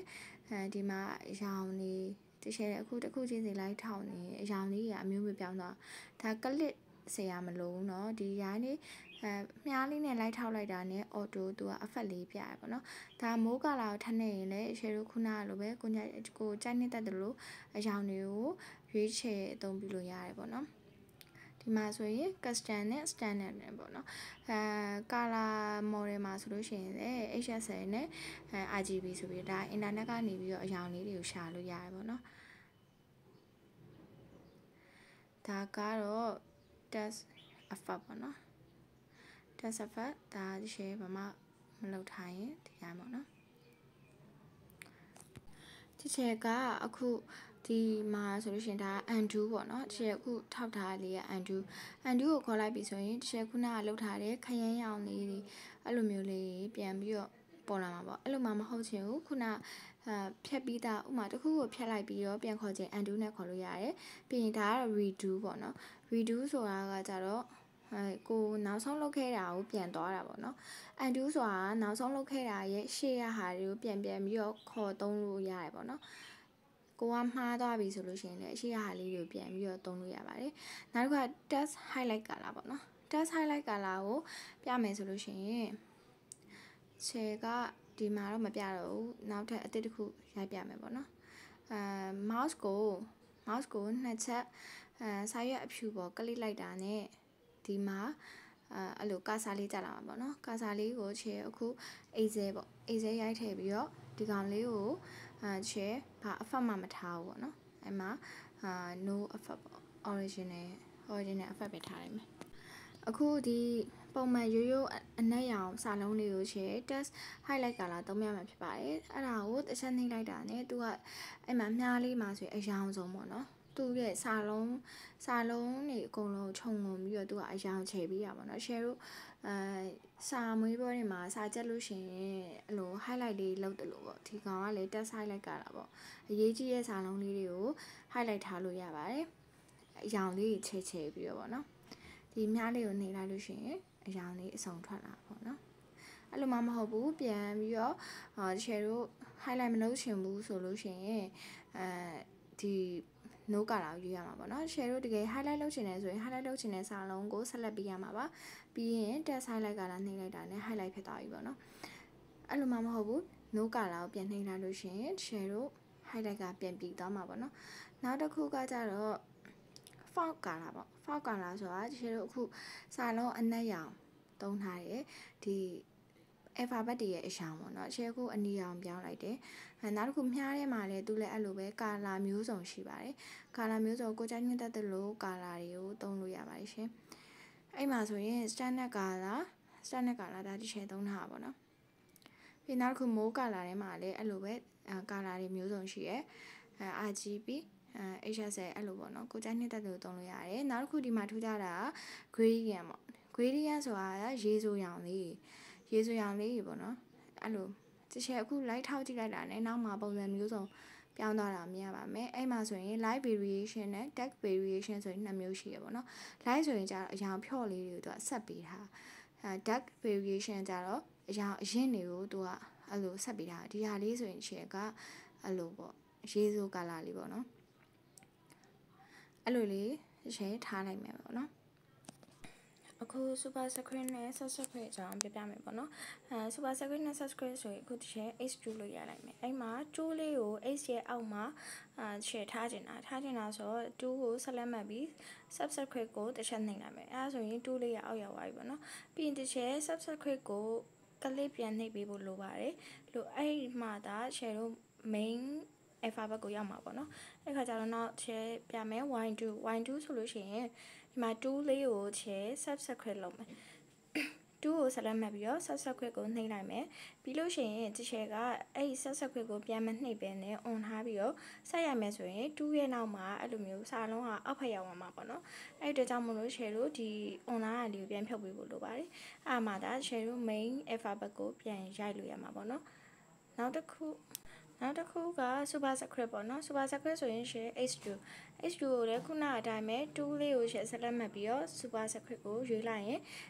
A: အဲဒီမှာရောင်နေတချဲအခုတစ်ခုချင်းစီလိုက်ထောက်နေအရောင်လေးကအမျိုးမျိုးပြောင်းသွားဒါကလစ်ဆရာမလို့เนาะဒီရိုင်းလေးအဲမြားလေးနဲ့လိုက်ထောက်လိုက်တာနဲ့အော်တိုသူကအဖက်လေးပြရပါတော့ဒါမိုးကလာကိုထပ်နေရင်လည်းရှယ်တို့ခုနကလိုပဲကိုညကိုကြိုက်နေတတ်တယ်လို့အရောင်တွေကိုရွေးချယ်အသုံးပြုလို့ရတယ်ပေါ့နော်ဒီမှာဆိုရင် custom နဲ့ standard နဲ့ပေါ့နော်အဲ color model မှာဆိုလို့ရှိရင်လည်း H S L နဲ့ R G B ဆိုပြီးဒါ internet ကနေပြီးတော့အရောင်လေးတွေကိုရှာလို့ရတယ်ပေါ့နော်ဒါကတော့ test effect ပေါ့နော် test effect ဒါဒီ share ဘာမှမလုပ်ထားရင်ဒီတိုင်းပေါ့နော်ဒီချက်ကအခုဒီမှာဆိုလို့ရှိရင်ဒါ undo ပေါ့နော်ဒီချက်အခုထောက်ထားလေးက undo undo ကိုခေါ်လိုက်ပြီဆိုရင်ဒီချက်ခုနကလောက်ထားတဲ့ခရမ်းရောင်လေးတွေအဲ့လိုမျိုးလေးပြန်ပြီးတော့ပေါ်လာမှာပေါ့အဲ့လိုမှမဟုတ်ချင်ဘူးခုနအာဖြတ်ပြီးသားဥမာတစ်ခုကိုဖြတ်လိုက်ပြီးတော့ပြန်ခေါ်ခြင်း undo နဲ့ခေါ်လို့ရတယ်ပြီးရင်ဒါကတော့ redo ပေါ့နော် redo ဆိုတာကကြတော့အဲကိုနောက်ဆုံးလုပ်ခဲ့တာကိုပြန်သွားတာပေါ့နော် undo ဆိုတာနောက်ဆုံးလုပ်ခဲ့တာရဲ့ရှေ့ရဟာတွေကိုပြန်ပြန်ပြီးတော့ခေါ်သုံးလို့ရတယ်ပေါ့နော်ကိုကမှားသွားပြီဆိုလို့ရှိရင်လည်းအရှိရဟာလေးကိုပြန်ပြီးတော့သုံးလို့ရပါတယ်နောက်တစ်ခါ test highlight color ပေါ့နော် test highlight color ကိုပြမယ်ဆိုလို့ရှိရင်ရှယ်ကဒီမှာတော့မပြတော့ဘူးနောက်ထပ်အသစ်တစ်ခုရိုက်ပြမယ်ပေါ့နော်အဲ mouse ကို mouse ကိုနှစ်ချက်အဲစာရွက်အဖြူပေါ်ကလစ်လိုက်တာနဲ့ဒီမှာအဲအဲ့လိုကာစာလေးကြာလာမှာပေါ့နော်ကာစာလေးကိုချဲအခု Excel ပေါ့ Excel ရိုက်ထည့်ပြီးတော့ဒီကောင်လေးကိုအဲချဲဘာအဖတ်မှမထားဘူးပေါ့နော်အဲ့မှာအာ no effect ပေါ့ original original effect ပဲထားလိုက်မယ်အခုဒီပုံမှန်ရိုးရိုးအနက်ရောင်စာလုံးလေးကိုချဲ test highlight color သုံးရမှာဖြစ်ပါတယ်အဲ့ဒါကိုတစ်ချက်နှိပ်လိုက်တာနဲ့သူကအဲ့မှာမြားလေးမှာဆိုရင်အရောင်ဆုံးပေါ့နော်သူ့ရဲ့စာလုံးစာလုံးတွေအကုန်လုံးခြုံငုံပြီးတော့သူကအရောင်ချယ်ပေးရပါတော့ share တို့အဲစာမွေးပွဲတွေမှာစာကြက်လို့ရှိရင်အဲ့လို highlight လေးလုပ်တယ်လို့ပေါ့ဒီကောင်ကလည်း test highlight ကတာပေါ့အရေးကြီးတဲ့စာလုံးလေးတွေကို highlight ထားလို့ရပါတယ်အရောင်လေးချဲချဲပြီးတော့ပေါ့နော်ဒီမြားလေးကိုနှိပ်လိုက်လို့ရှိရင်အရောင်လေးအစုံထွက်လာပေါ့နော်အဲ့လိုမှမဟုတ်ဘူးပြန်ပြီးတော့အာ share တို့ highlight မလုပ်ချင်ဘူးဆိုလို့ရှိရင်အဲဒီ no color ကိုရွေးရမှာပေါ့နော် share တို့တကယ် highlight လုပ်ချင်တယ်ဆိုရင် highlight လုပ်ချင်တဲ့စာလုံးကို select ပေးရမှာပါပြီးရင် test highlight color နှိပ်လိုက်တာနဲ့ highlight ဖြစ်သွားပြီပေါ့နော်အဲ့လိုမှမဟုတ်ဘူး no color ကိုပြန်နှိပ်လိုက်လို့ရှိရင် share တို့ highlight ကပြန်ပြီးသွားမှာပေါ့နော်နောက်တစ်ခုကကြတော့ font color ပေါ့ font color ဆိုတာ share တို့အခုစာလုံးအနက်ရောင်သုံးထားတယ်ဒီ alphabet တွေရဲ့အရောင်ပေါ့နော် share ကိုအနီရောင်ပြောင်းလိုက်တယ်အဲနောက်တစ်ခုမြားထဲမှာလည်းသူလည်းအဲ့လိုပဲ color မျိုးစုံရှိပါတယ် color မျိုးစုံကိုကြိုက်နေတဲ့တဲ့လို့ color တွေကိုသုံးလို့ရပါတယ်ရှင်အဲ့မှာဆိုရင် standard color standard color ဒါဒီ share သုံးထားပါပေါ့နော်ပြီးနောက်တစ်ခု more color ထဲမှာလည်းအဲ့လိုပဲ color တွေမျိုးစုံရှိရယ်အဲ R G B အဲ H S L အဲ့လိုပေါ့နော်ကိုကြိုက်နေတဲ့တဲ့လို့သုံးလို့ရတယ်နောက်တစ်ခုဒီမှာထူးခြားတာ gradient ပေါ့ gradient ဆိုတာရေစိုးရောင်လေးရေစိုးရောင်လေးပေါ့နော်အဲ့လိုတစ်ချက်အခု light ထောက်ကြည့်လိုက်တာနဲ့နောက်မှာပုံစံမျိုးစုံပြောင်းသွားတာမြင်ရပါမယ်အဲ့မှာဆိုရင် light variation နဲ့ dark variation ဆိုရင်နှစ်မျိုးရှိရပေါ့နော် light ဆိုရင်ကျတော့အရောင်ဖြော့လေးတွေကိုသူကဆက်ပေးထားအဲ dark variation ကျတော့အရောင်အရင်တွေကိုသူကအဲ့လိုဆက်ပေးထားဒီဟာလေးဆိုရင်ချက်ကအဲ့လိုပေါ့ရေစိုး color လေးပေါ့နော်အဲ့လိုလေးရှယ်ထားလိုက်မယ်ပေါ့နော်အခု super secret နဲ့ subscript အကြောင်းပြပြမယ်ပေါ့နော်အဲ super secret နဲ့ subscript ဆိုရင်အခုတစ်ချက် H တူးလို့ရလိုက်မယ်အဲ့မှာတူးလေးကို H ရဲ့အောက်မှာအာရှယ်ထားခြင်းတာထားခြင်းတာဆိုတော့တူးကိုဆက်လက်မှတ်ပြီး subscript ကိုတစ်ချက်နှိပ်လိုက်မယ်အဲဒါဆိုရင်တူးလေးရအောက်ရောက်သွားပြီပေါ့နော်ပြီးရင်တစ်ချက် subscript ကိုကလစ်ပြန်နှိပ်ပေးဖို့လိုပါတယ်လို့အဲ့မှာဒါ share တို့ main alphabet ကိုရောက်မှာပေါ့နော်အဲ့ခါကျတော့နောက်ချဲပြမယ် y two y two ဆိုလို့ရှိရင်ဒီမှာtwoလေးကိုချဲ subscript လုပ်မယ်twoကိုဆက်လက်မှတ်ပြီးတော့ subscript ကိုနှိပ်လိုက်မယ်ပြီးလို့ရှိရင်ဒီချက်ကအဲ့ subscript ကိုပြန်မနှိပ်ဘဲနဲ့ on ထားပြီးတော့ဆက်ရမယ်ဆိုရင်twoရဲ့နောက်မှာအဲ့လိုမျိုးစာလုံးကအောက်ဖက်ရောက်မှာပေါ့နော်အဲ့အတွက်ကြောင့်မလို့ share တို့ဒီ on ထားတာလေးကိုပြန်ဖြုတ်ပေးဖို့လိုပါတယ်အဲ့မှာဒါ share တို့ main alphabet ကိုပြန်ရိုက်လို့ရမှာပေါ့နော်နောက်တစ်ခုနောက်တစ်ခုက super secret ပေါ့နော် super secret ဆိုရင် share H two H two ကိုလည်းခုနအတိုင်းပဲtwoလေးကို share ဆက်လက်မှတ်ပြီးတော့ super secret ကိုရွေးလိုက်ရင်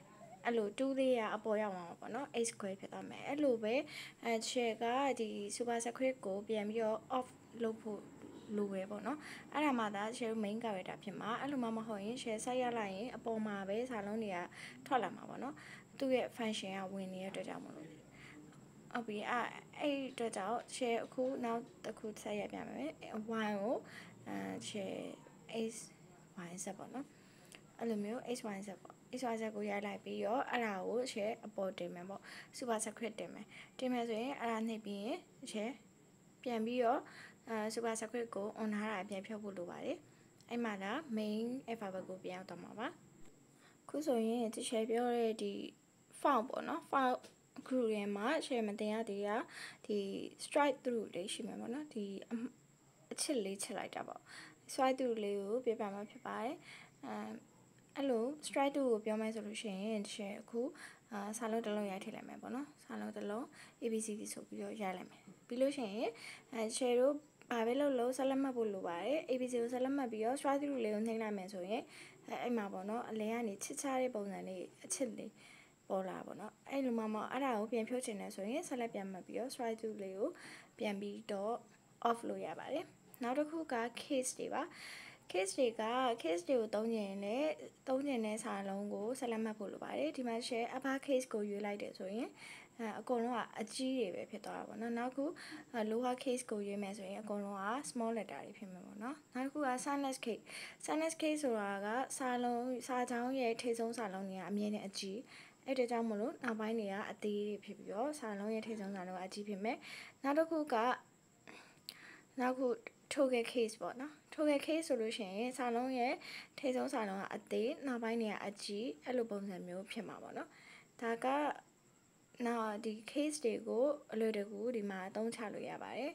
A: အဲ့လိုtwoလေးကအပေါ်ရောက်မှာပေါ့နော် eight square ဖြစ်သွားမယ်အဲ့လိုပဲအဲ share ကဒီ super script ကိုပြန်ပြီးတော့ off လုပ်ဖို့လိုပဲပေါ့နော်အဲ့ဒါမှသာ share main character ဖြစ်မှာအဲ့လိုမှမဟုတ်ရင် share ဆက်ရလိုက်ရင်အပေါ်မှာပဲစာလုံးတွေကထွက်လာမှာပေါ့နော်သူ့ရဲ့ function ကဝင်နေတဲ့အတွက်ကြောင့်မလို့ဟုတ်ပြီအဲ့အဲ့အတွက်ကြောင့် share အခုနောက်တစ်ခုဆက်ရပြမယ် y ကိုအဲ share x y z ပေါ့နော်အဲ့လိုမျိုး x y z ပေါ့ x y z ကိုရိုက်လိုက်ပြီးတော့အဲ့ဒါကို share အပေါ်တင်မယ်ပေါ့ super script တင်မယ်တင်မယ်ဆိုရင်အဲ့ဒါနှိပ်ပြီးရင် share ပြန်ပြီးတော့အဲ super script ကို on ထားတာပြန်ဖြုတ်ဖို့လိုပါတယ်အဲ့မှာဒါ main alphabet ကိုပြန်ရောက်တော့မှာပါခုဆိုရင် share ပြောတဲ့ဒီ font ပေါ့နော် font group ထဲမှာ share မတင်ရသေးတာဒီ strike through လေးရှိမှာပေါ့နော်ဒီအချစ်လေးချစ်လိုက်တာပေါ့ strike through လေးကိုပြပြမှာဖြစ်ပါတယ်အဲအဲ့လို strike through ကိုပြောမယ်ဆိုလို့ရှိရင် share အခုအာစာလုံးတစ်လုံးရိုက်ထည့်လိုက်မယ်ပေါ့နော်စာလုံးတစ်လုံး A B C D ဆိုပြီးတော့ရိုက်လိုက်မယ်ပြီးလို့ရှိရင်အဲ share တို့ဘာပဲလို့လို့ဆက်လက်မှတ်ဖို့လိုပါတယ် A B C ကိုဆက်လက်မှတ်ပြီးတော့ strike through လေးကိုနှိပ်လိုက်မယ်ဆိုရင်အဲအဲ့မှာပေါ့နော်အလဲကနေချစ်ချတဲ့ပုံစံလေးအချစ်လေးပေါ်လာပေါ့နော်အဲ့လိုမှမအဲ့ဒါကိုပြန်ဖြုတ်ချင်တယ်ဆိုရင်ဆက်လက်ပြန်မှတ်ပြီးတော့ strike through လေးကိုပြန်ပြီးတော့ off လုပ်ရပါတယ်နောက်တစ်ခုက case တွေပါ case တွေက case တွေကိုသုံးကျင်ရင်လည်းသုံးကျင်တဲ့စာလုံးကိုဆက်လက်မှတ်ဖို့လိုပါတယ်ဒီမှာ share upper case ကိုရွေးလိုက်တယ်ဆိုရင်အဲအကုန်လုံးကအကြီးတွေပဲဖြစ်သွားတာပေါ့နော်နောက်ခု lower case ကိုရွေးမယ်ဆိုရင်အကုန်လုံးက small letter တွေဖြစ်မှာပေါ့နော်နောက်တစ်ခုက silent case silent case ဆိုတာကစာလုံးစာကြောင်းရဲ့ထိပ်ဆုံးစာလုံးတွေကအမြဲတမ်းအကြီးအဲ့ဒါကြောင့်မလို့နောက်ပိုင်းတွေကအသေးတွေဖြစ်ပြီးတော့စာလုံးရဲ့ထိပ်ဆုံးစာလုံးကအကြီးဖြစ်မယ်နောက်တစ်ခုကနောက်ခု total case ပေါ့နော် total case ဆိုလို့ရှိရင်စာလုံးရဲ့ထိပ်ဆုံးစာလုံးကအသေးနောက်ပိုင်းတွေကအကြီးအဲ့လိုပုံစံမျိုးဖြစ်မှာပေါ့နော်ဒါကနောက်ဒီ case တွေကိုအလွယ်တကူဒီမှာအသုံးချလို့ရပါတယ်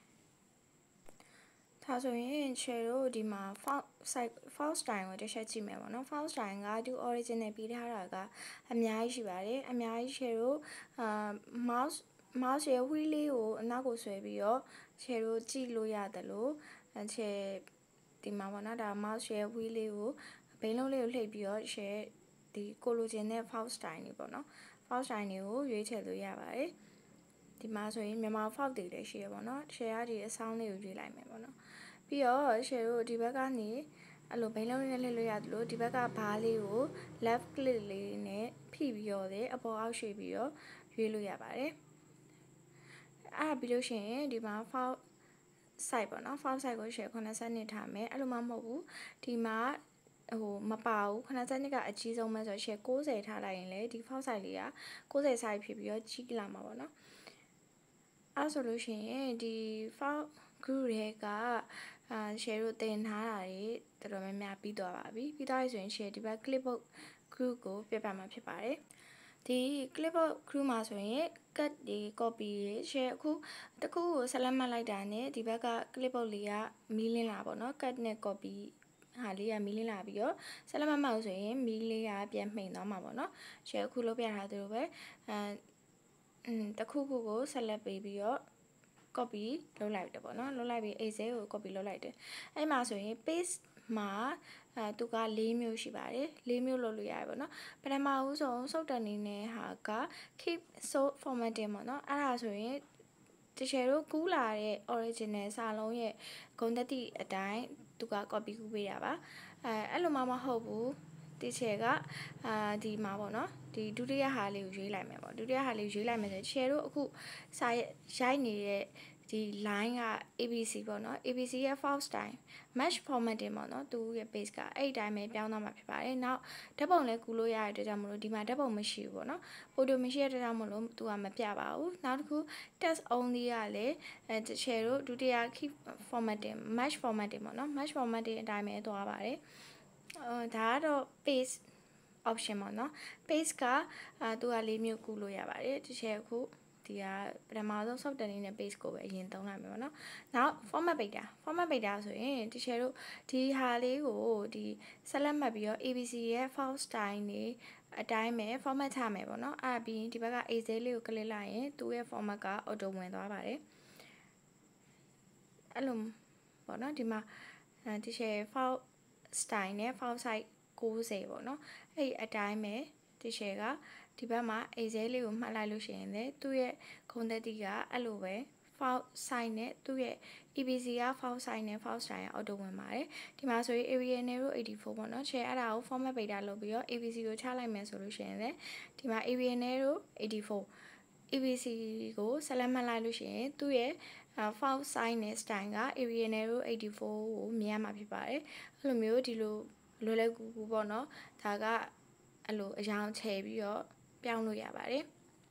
A: ဒါဆိုရင် share တို့ဒီမှာ font site font style ကိုတစ်ချက်ကြည့်မယ်ပေါ့နော် font style ကသူ original ပြီးထားတာကအများကြီးရှိပါတယ်အများကြီး share တို့အာ mouse mouse ရဲ့ wheel လေးကိုအနောက်ကိုဆွဲပြီးတော့ share တို့ကြည့်လို့ရတယ်လို့အဲ share ဒီမှာပေါ့နော်ဒါ mouse ရဲ့ wheel လေးကိုဘိန်းလုံးလေးကိုလှိပ်ပြီးတော့ share ဒီကိုလိုချင်တဲ့ font style တွေပေါ့နော် font style တွေကိုရွေးချယ်လို့ရပါတယ်ဒီမှာဆိုရင်မြန်မာ font တွေလည်းရှိရပါတော့ share ကဒီအဆောင်လေးကိုရွေးလိုက်မယ်ပေါ့နော်ပြီးတော့ share တို့ဒီဘက်ကနေအဲ့လိုဘိန်းလုံးလေးနဲ့လှည့်လို့ရတယ်လို့ဒီဘက်ကဘားလေးကို left click လေးနဲ့ဖိပြီးတော့လေအပေါ်အောက်ရွှေ့ပြီးတော့ရွေးလို့ရပါတယ်အဲ့ပြီးလို့ရှိရင်ဒီမှာ font size ပေါ့နော် font size ကို share ခုနှစ်နဲ့ထားမယ်အဲ့လိုမှမဟုတ်ဘူးဒီမှာဟိုမပါဘူးခုနှစ်ကအကြီးဆုံးပဲဆိုတော့ share 90ထားလိုက်ရင်လေဒီ font size လေးက90 size ဖြစ်ပြီးတော့ကြီးလာမှာပေါ့နော်အဲ့ဆိုလို့ရှိရင်ဒီ font group တွေကအာ share တို့တင်ထားတာတွေတော်တော်များများပြီးသွားပါပြီပြီးသွားပြီဆိုရင် share ဒီဘက် clipboard group ကိုပြပြမှာဖြစ်ပါတယ်ဒီ clipboard group မှာဆိုရင် cut တွေ copy တွေ share အခုတခုကိုဆက်လက်မှတ်လိုက်တာနဲ့ဒီဘက်က clipboard လေးကမီးလင်းလာပေါ့နော် cut နဲ့ copy ဟာလေးကမီးလင်းလာပြီးတော့ဆက်လက်မှတ်မှတ်ဆိုရင်မီးလေးကပြန်မှိန်သွားမှာပေါ့နော် share အခုလုပ်ပြထားသလိုပဲအဲอืมတခုခုကိုဆက်လက်ပေးပြီးတော့ copy လုပ်လိုက်တယ်ပေါ့နော်လုပ်လိုက်ပြီး excel ကို copy လုပ်လိုက်တယ်အဲ့မှာဆိုရင် paste မှာအဲသူက၄မျိုးရှိပါတယ်၄မျိုးလုပ်လို့ရတယ်ပေါ့နော်ပထမဦးဆုံးစုပ်တန်နေတဲ့ဟာက keep so formatting ပေါ့နော်အဲ့ဒါဆိုရင်တကယ်တော့ကူးလာတဲ့ original စာလုံးရဲ့ဂုဏ်သတ္တိအတိုင်းသူက copy ကူးပေးတာပါအဲအဲ့လိုမှမဟုတ်ဘူးဒီချေကအာဒီမှာပေါ့နော်ဒီဒုတိယဟာလေးကိုရွေးလိုက်မယ်ပေါ့ဒုတိယဟာလေးရွေးလိုက်မယ်ဆိုချေတို့အခုစာရိုက်နေတဲ့ဒီ line က A B C ပေါ့နော် A B C ရဲ့ font style match formatting ပေါ့နော်သူရဲ့ page ကအဲ့ဒီတိုင်းပဲပြောင်းသွားမှာဖြစ်ပါတယ်နောက်ဓာတ်ပုံလည်းကူလို့ရတဲ့အတွက်ကြောင့်မလို့ဒီမှာဓာတ်ပုံမရှိဘူးပေါ့နော်ဖိုတိုမရှိတဲ့အတွက်ကြောင့်မလို့သူကမပြပါဘူးနောက်တစ်ခု text only ကလည်းအဲချေတို့ဒုတိယ keep formatting match formatting ပေါ့နော် match formatting အတိုင်းပဲသွားပါတယ်အဲဒါကတော့ page option ပေါ့နော် page ကအာသူကလေးမျိုးကူလို့ရပါတယ်ဒီချေအခုဒီကပထမဆုံး software လေးနဲ့ page ကိုပဲအရင်သုံးလိုက်မယ်ပေါ့နော်နောက် format paper format paper ဆိုရင်ဒီချေတို့ဒီဟာလေးကိုဒီဆက်လက်မှတ်ပြီးတော့ A B C ရဲ့ font style နေအတိုင်းပဲ format ချမယ်ပေါ့နော်အဲ့ပြီးဒီဘက်က excel လေးကို click လိုက်ရင်သူ့ရဲ့ format က auto ဝင်သွားပါတယ်အဲ့လိုပေါ့နော်ဒီမှာဒီချေ font style နဲ့ font size 90ပေါ့နော်အဲ့ဒီအတိုင်းပဲဒီ share ကဒီဘက်မှာ A ဇဲလေးကိုမှတ်လိုက်လို့ရှိရင်လေသူ့ရဲ့ဂုဏ်သက်တိကအဲ့လိုပဲ file size နဲ့သူ့ရဲ့ E B C က file size နဲ့ file style အော်တိုဝင်ပါတယ်ဒီမှာဆိုရင် Arial eighty-four ပေါ့နော် share အဲ့ဒါကို format beta လုပ်ပြီးတော့ A B C ကိုချလိုက်မယ်ဆိုလို့ရှိရင်လေဒီမှာ Arial eighty-four E B C ကို select မှတ်လိုက်လို့ရှိရင်သူ့ရဲ့ file size နဲ့ style က Arial eighty-four ကိုမြင်ရမှာဖြစ်ပါတယ်အဲ့လိုမျိုးဒီလိုလွယ်လွယ်ကူကူပေါ့နော်ဒါကအဲ့လိုအရောင်ချဲပြီးတော့ပြောင်းလို့ရပါတယ်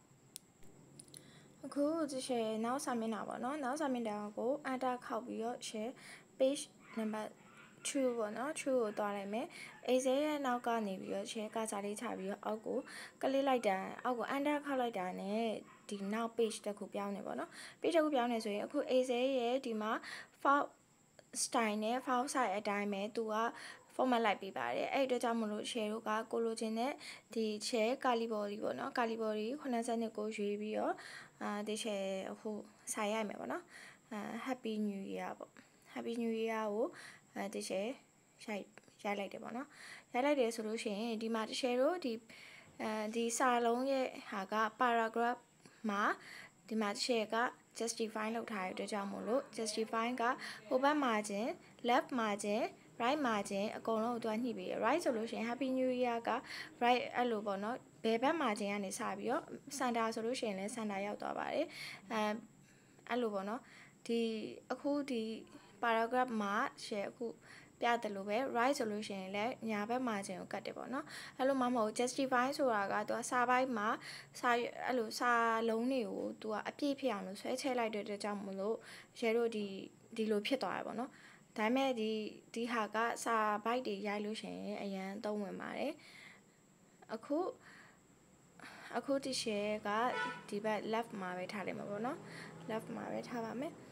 A: အခုဒီ share နောက်စာမျက်နှာပေါ့နော်နောက်စာမျက်နှာကို enter ခောက်ပြီးတော့ share page number two ပေါ့နော် two ကိုတွားလိုက်မယ် A ဇဲရဲ့နောက်ကနေပြီးတော့ share ကစားလေးချပြီးတော့အောက်ကိုကလစ်လိုက်တာအောက်ကို enter ခောက်လိုက်တာနဲ့ဒီနောက် page တစ်ခုပြောင်းနေပေါ့နော် page တစ်ခုပြောင်းနေဆိုရင်အခု A ဇဲရဲ့ဒီမှာ file style နဲ့ file size အတိုင်းပဲသူကformat လိုက်ပေးပါတယ်အဲ့အတွက်ကြောင့်မလို့ share တို့ကကိုလိုချင်တဲ့ဒီ share curly body ပေါ့နော် curly body ninetyကိုရွေးပြီးတော့အာဒီ share အခုစာရိုက်မယ်ပေါ့နော်အာ happy new year ပေါ့ happy new year ကိုအဲဒီ share ရိုက်ရိုက်လိုက်တယ်ပေါ့နော်ရိုက်လိုက်တယ်ဆိုလို့ရှိရင်ဒီမှာ share တို့ဒီအဲဒီစာလုံးရဲ့ဟာက paragraph မှာဒီမှာ share က justify လုပ်ထားတဲ့အတွက်ကြောင့်မို့လို့ justify ကဟိုဘက် margin left margin right margin အကုန်လုံးကိုတွားညှိပေးရ right ဆိုလို့ရှိရင် happy new year က right အဲ့လိုပေါ့နော်ဘယ်ဘက် margin ကနေစပြီးတော့ center ဆိုလို့ရှိရင်လည်း center ရောက်သွားပါတယ်အဲအဲ့လိုပေါ့နော်ဒီအခုဒီ paragraph မှာ share အခုပြတယ်လို့ပဲ right ဆိုလို့ရှိရင်လည်းညာဘက် margin ကိုကတ်တယ်ပေါ့နော်အဲ့လိုမှမဟုတ် justify ဆိုတာကသူကစာပိုင်းမှာစာအဲ့လိုစာလုံးတွေကိုသူကအပြည့်ဖြစ်အောင်လို့ဆွဲချဲလိုက်တဲ့အတွက်ကြောင့်မလို့ share တို့ဒီဒီလိုဖြစ်သွားတယ်ပေါ့နော်ဒါပေမဲ့ဒီဒီဟာကစာဘိုက်တွေရိုက်လို့ရှိရင်အရန်သုံးဝင်ပါတယ်အခုအခုဒီ share ကဒီဘက် left မှာပဲထားလိုက်မှာပေါ့နော် left မှာပဲထားပါမယ်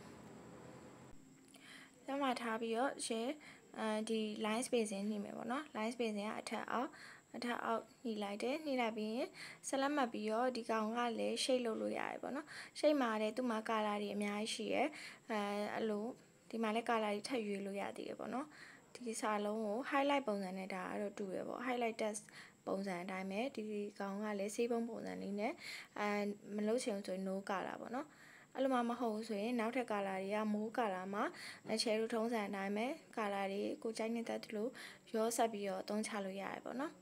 A: လက်မှာထားပြီးတော့ share အဲဒီ line spacing ညှိမယ်ပေါ့နော် line spacing ကအထက်အောက်အထက်အောက်ညှိလိုက်တယ်ညှိလိုက်ပြီးရင်ဆက်လက်မှတ်ပြီးတော့ဒီကောင်ကလည်း shade လုပ်လို့ရတယ်ပေါ့နော် shade မှာလည်းသူ့မှာ color တွေအများကြီးရှိရယ်အဲအဲ့လိုဒီမှာလည်း color တွေထပ်ရွေးလို့ရသေးတယ်ပေါ့နော်ဒီစာလုံးကို highlight ပုံစံနဲ့ဒါကတော့တူရပေါ့ highlight text ပုံစံအတိုင်းပဲဒီကောင်ကလည်းစေးပုံပုံစံလေးနဲ့အဲမလုပ်ချင်ဆိုရင် no color ပေါ့နော်အဲ့လိုမှမဟုတ်ဘူးဆိုရင်နောက်ထပ် color တွေကမိုး color မှာ share ထုံးစံအတိုင်းပဲ color တွေကိုကြိုက်နေတဲ့တူလို့ရောဆက်ပြီးတော့သုံးချလို့ရတယ်ပေါ့နော်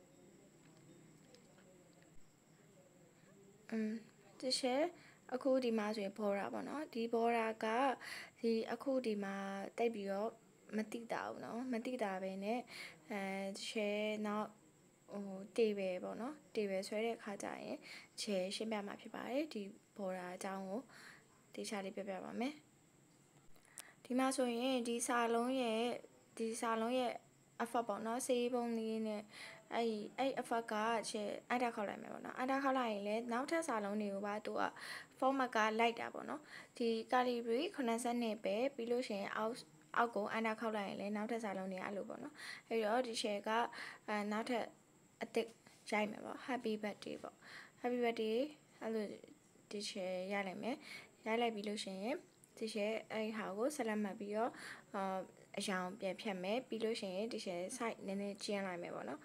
A: อืมဒီ share အခုဒီမှာဆိုရင် border ပေါ့နော်ဒီ border ကဒီအခုဒီမှာတိတ်ပြီးတော့မတိတာဘူးเนาะမတိတာပဲနဲ့အဲ share နောက်ဟို table ပေါ့နော် table ဆွဲတဲ့အခါကျရင် share ရှင်းပြမှာဖြစ်ပါတယ်ဒီ border အကြောင်းကိုတေချာလေးပြပြပါမယ်ဒီမှာဆိုရင်ဒီစာလုံးရဲ့ဒီစာလုံးရဲ့ effort ပေါ့နော်စေးပုံလေးနဲ့အဲ့အဲ့ effort က share အဲ့ဒါခောက်လိုက်မယ်ပေါ့နော်အဲ့ဒါခောက်လိုက်ရင်လည်းနောက်ထပ်စာလုံးတွေကိုပါသူက format ကလိုက်တာပေါ့နော်ဒီ calibre ninetyပဲပြီးလို့ရှိရင်အောက်အောက်ကိုအန်တာခောက်လိုက်ရင်လည်းနောက်ထပ်စာလုံးတွေအဲ့လိုပေါ့နော်အဲ့တော့ဒီ share ကအဲနောက်ထပ်အသစ်ရိုက်မယ်ပေါ့ happy birthday ပေါ့ happy birthday အဲ့လိုဒီ share ရလိုက်မယ်ရိုက်လိုက်ပြီးလို့ရှိရင်ဒီ share အဲ့ဟာကိုဆက်လက်မှတ်ပြီးတော့အာအရောင်ပြန်ဖြတ်မယ်ပြီးလို့ရှိရင်ဒီ share site နည်းနည်းကျင်းလိုက်မယ်ပေါ့နော်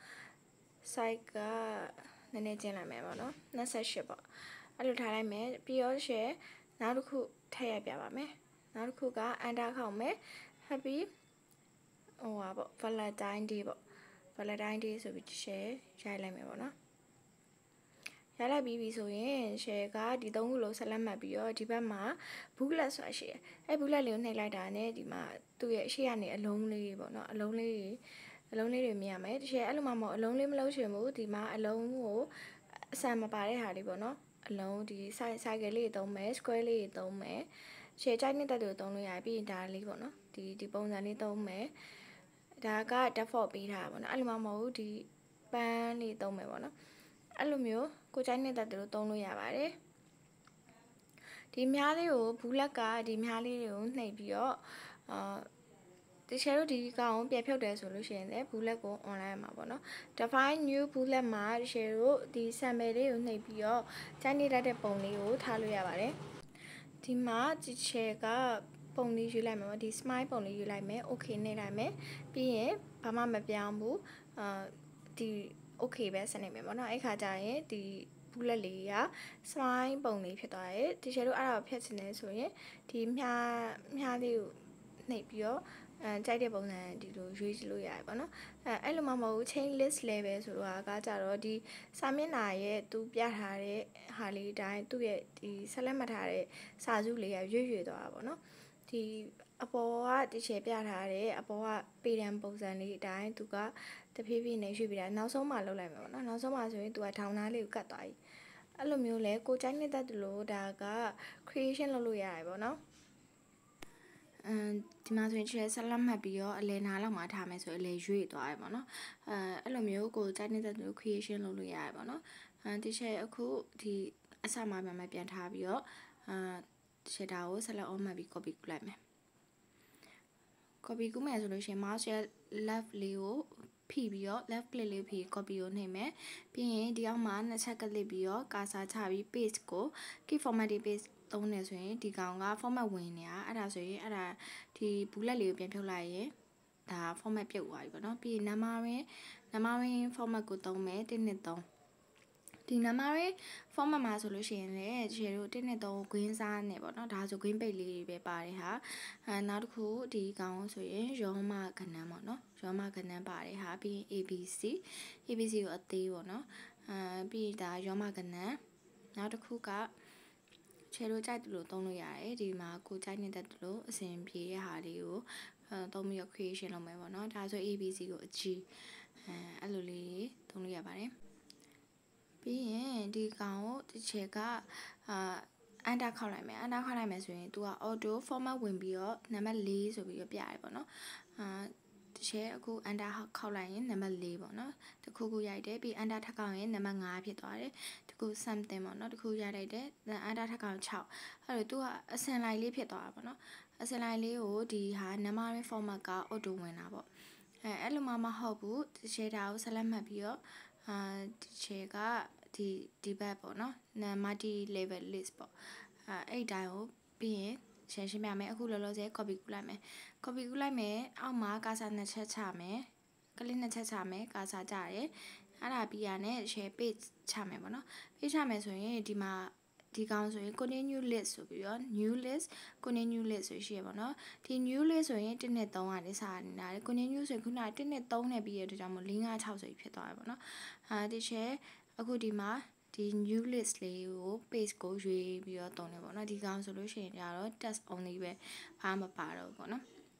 A: site ကနည်းနည်းကျင်းလိုက်မယ်ပေါ့နော်twenty-eightပေါ့အဲ့လိုထားလိုက်မယ်ပြီးတော့ share နောက်တစ်ခုထည့်ရပြပါမယ်နောက်တစ်ခုက enter ခောက်မယ် happy ဟိုပါပေါ့ valentine day ပေါ့ valentine day ဆိုပြီး share ရိုက်လိုက်မယ်ပေါ့နော်ရိုက်လိုက်ပြီးပြီဆိုရင် share ကဒီသုံးခုလုံးဆက်လက်မှတ်ပြီးတော့ဒီဘက်မှာ booklet ဆိုတာရှိတယ်အဲ booklet လေးကိုနှိပ်လိုက်တာနဲ့ဒီမှာသူ့ရဲ့အရှိကနေအလုံးလေးပေါ့နော်အလုံးလေးတွေအလုံးလေးတွေမြင်ရမယ်တကယ်အဲ့လိုမှမဟုတ်အလုံးလေးမလုံးချင်ဘူးဒီမှာအလုံးကိုအဆန်မပါတဲ့ဟာလေးပေါ့နော်အလုံးဒီ size cycle လေးသုံးမယ် square လေးသုံးမယ် share ကြိုက်နေတဲ့တူသုံးလို့ရပြီးရင်ဒါလေးပေါ့နော်ဒီဒီပုံစံလေးသုံးမယ်ဒါက default ပေးထားတာပေါ့နော်အဲ့လိုမှမဟုတ်ဒီပန်းလေးသုံးမယ်ပေါ့နော်အဲ့လိုမျိုးကိုကြိုက်နေတဲ့တူသုံးလို့ရပါတယ်ဒီမြားလေးကိုဘူးလက်ကဒီမြားလေးတွေကိုနှိပ်ပြီးတော့အာတချို့တို့ဒီကောင်ပြန်ဖြုတ်တယ်ဆိုလို့ရှိရင်လည်းဘူးလက်ကို online မှာပေါ့နော် define new ဘူးလက်မှာတချို့တို့ဒီ sample လေးကိုနှိပ်ပြီးတော့ကြိုက်နေတတ်တဲ့ပုံလေးကိုထားလို့ရပါတယ်ဒီမှာဒီချေကပုံလေးယူလိုက်မယ်ပေါ့ဒီ smile ပုံလေးယူလိုက်မယ် okay နှိပ်လိုက်မယ်ပြီးရင်ဘာမှမပြောင်းဘူးအာဒီ okay ပဲစနေမယ်ပေါ့နော်အဲ့ခါကျရင်ဒီဘူးလက်လေးက slime ပုံလေးဖြစ်သွားတယ်ဒီ share တို့အဲ့ဒါကိုဖြတ်ချင်တယ်ဆိုရင်ဒီမြားမြားလေးကိုနှိပ်ပြီးတော့အဲကြိုက်တဲ့ပုံစံဒီလိုရွေးကြည့်လို့ရတယ်ပေါ့နော်အဲအဲ့လိုမှမဟုတ် chain list level ဆိုတော့ကကြတော့ဒီစာမျက်နှာရဲ့သူပြထားတဲ့ဟာလေးတိုင်းသူ့ရဲ့ဒီဆက်လက်မှတ်ထားတဲ့စာစုလေးကရွေ့ရွေ့သွားတာပေါ့နော်ဒီအပေါ်ကဒီချေပြထားတဲ့အပေါ်ကပေတံပုံစံလေးအတိုင်းသူကတဖြည်းဖြည်းနဲ့ရွှေ့ပြီးတာနောက်ဆုံးမှလောက်လိုက်မယ်ပေါ့နော်နောက်ဆုံးမှဆိုရင်သူကထောင်သားလေးကိုကတ်သွားပြီအဲ့လိုမျိုးလဲကိုကြိုက်နေတဲ့သူလို့ဒါက creation လုပ်လို့ရတယ်ပေါ့နော်အမ်ဒီမှာဆိုရင်ချဲဆက်လက်မှတ်ပြီးတော့အလဲနာလောက်မှာထားမယ်ဆိုရင်အလဲရွေ့သွားရပေါ့နော်အဲအဲ့လိုမျိုးကိုကြိုက်နေတဲ့သူ creation လုပ်လို့ရတယ်ပေါ့နော်အဲဒီချဲအခုဒီအစမှာပြန်ပြန်ထားပြီးတော့အာချဲတာကိုဆက်လက် on မှတ်ပြီး copy ကူးလိုက်မယ် copy ကူးမယ်ဆိုလို့ရှိရင် mouse ရဲ့ left လေးကိုဖိပြီးတော့ left click လေးဖိ copy ကိုနှိပ်မယ်ပြီးရင်ဒီအောက်မှာနှစ်ချက်ကလစ်ပြီးတော့ cursor ချပြီး paste ကို key formatting paste သုံးနေဆိုရင်ဒီကောင်က format ဝင်နေတာအဲ့ဒါဆိုရင်အဲ့ဒါဒီ bullet လေးကိုပြန်ဖြုတ်လိုက်ရင်ဒါ format ပြုတ်သွားပြီပေါ့နော်ပြီးရင် numbering numbering format ကိုသုံးမယ်one two threeဒီ numbering format မှာဆိုလို့ရှိရင်လည်းခြေတို့one two three ကို green စားနေပေါ့နော်ဒါဆို green page လေးတွေပဲပါတယ်ဟာအဲနောက်တစ်ခုဒီကောင်ဆိုရင်ရောမကဏ္ဍပေါ့နော်ရောမကဏ္ဍပါတယ်ဟာပြီးရင် A B C A B C ကိုအသေးပေါ့နော်အဲပြီးဒါရောမကဏ္ဍနောက်တစ်ခုကခြေတို့ကြိုက်တယ်လို့သုံးလို့ရတယ်ဒီမှာကိုကြိုက်နေတဲ့တူလို့အစဉ်ပြေတဲ့ဟာလေးကိုအဲသုံးပြီးတော့ creation လုပ်မယ်ပေါ့နော်ဒါဆို A B C ကိုအကြီးအဲအဲ့လိုလေးသုံးလို့ရပါတယ်ပြီးရင်ဒီကောင်ကိုဒီချက်ကအာအန်တာခောက်လိုက်မယ်အန်တာခောက်လိုက်မယ်ဆိုရင် तू က auto format ဝင်ပြီးတော့နံပါတ်fourဆိုပြီးတော့ပြရတယ်ပေါ့နော်အာဒီချက်အခုအန်တာခောက်လိုက်ရင်နံပါတ်fourပေါ့နော်တခုခုရိုက်တယ်ပြီးအန်တာထပ်ခောက်ရင်နံပါတ်fiveဖြစ်သွားတယ်တခု something ပေါ့နော်တခုရိုက်လိုက်တယ်အန်တာထပ်ခောက်sixအဲ့တော့ तू ကအစင်လိုက်လေးဖြစ်သွားတာပေါ့နော်အစင်လိုက်လေးကိုဒီဟာ numbering format က auto ဝင်တာပေါ့အဲအဲ့လိုမှမဟုတ်ဘူးဒီချက်တာကိုဆက်လက်မှတ်ပြီးတော့အာဒီချက်ကဒီဒီဘက်ပေါ့နော် multi level list ပေါ့အဲအဲ့တိုင်းကိုပြီးရင်ရှင်းရှင်းပြမယ်အခုလောလောဆယ် copy ကူးလိုက်မယ် copy ကူးလိုက်မယ်အောက်မှာကာစာနှစ်ချက်ချမယ်ကလစ်နှစ်ချက်ချမယ်ကာစာကြရတယ်အဲ့ဒါပြီးရနဲ့ share page ချမယ်ပေါ့နော် page ချမယ်ဆိုရင်ဒီမှာဒီကောင်ဆိုရင် continue list ဆိုပြီးတော့ new list continue list ဆိုရှိရပါတော့ဒီ new list ဆိုရင်oneနဲ့threeကနေစနေတာလေ continue ဆိုရင်ခုနoneနဲ့threeနဲ့ပြီးရတဲ့ကြောင့်မို့four five sixဆိုပြီးဖြစ်သွားတယ်ပေါ့နော်အဲဒီချက်အခုဒီမှာဒီ new list လေးကို page ကိုရွေးပြီးတော့တုံးတယ်ပေါ့နော်ဒီကောင်ဆိုလို့ရှိရင်ကြတော့ test only ပဲဘာမှမပါတော့ဘူးပေါ့နော်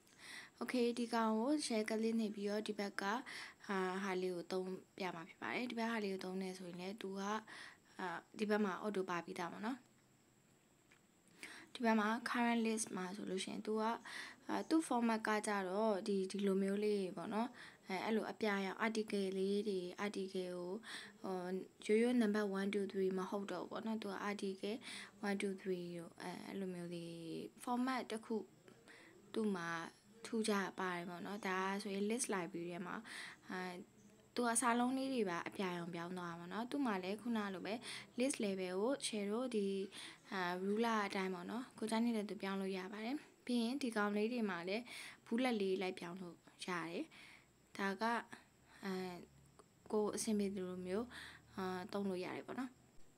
A: okay ဒီကောင်ကို share ကလေးနေပြီးတော့ဒီဘက်ကဟာဟာလေးကိုသုံးပြမှာဖြစ်ပါတယ်ဒီဘက်ဟာလေးကိုသုံးနေဆိုရင်လည်း तू ကအာဒီဘက်မှာ auto ပါပြီးသားပေါ့နော်ဒီဘက်မှာ current list မှာဆိုလို့ရှိရင် तू ကအာသူ့ format ကကြတော့ဒီဒီလိုမျိုးလေးပေါ့နော်အဲအဲ့လိုအပြရအောင် article လေးတွေ article ကိုဟိုရိုးရိုး number one two three မဟုတ်တော့ဘူးပေါ့နော် तू က article one two three ကိုအဲအဲ့လိုမျိုးလေး format တစ်ခုသူ့မှာထူးခြားပါတယ်ပေါ့နော်ဒါဆိုရင် list library ထဲမှာအဲသူအစားလုံးလေးတွေပါအပြာရောင်ပြောင်းသွားပါတော့သူ့မှာလည်းခုနလိုပဲ list level ကို share တို့ဒီအာ ruler အတိုင်းပေါ့နော်ကိုကြိုက်နေတဲ့သူပြောင်းလို့ရပါတယ်ပြီးရင်ဒီကောင်လေးတွေမှာလည်းဘူးလက်လေးလိုက်ပြောင်းလို့ရတယ်ဒါကအဲကိုအဆင်ပြေသလိုမျိုးအာတုံးလို့ရတယ်ပေါ့နော်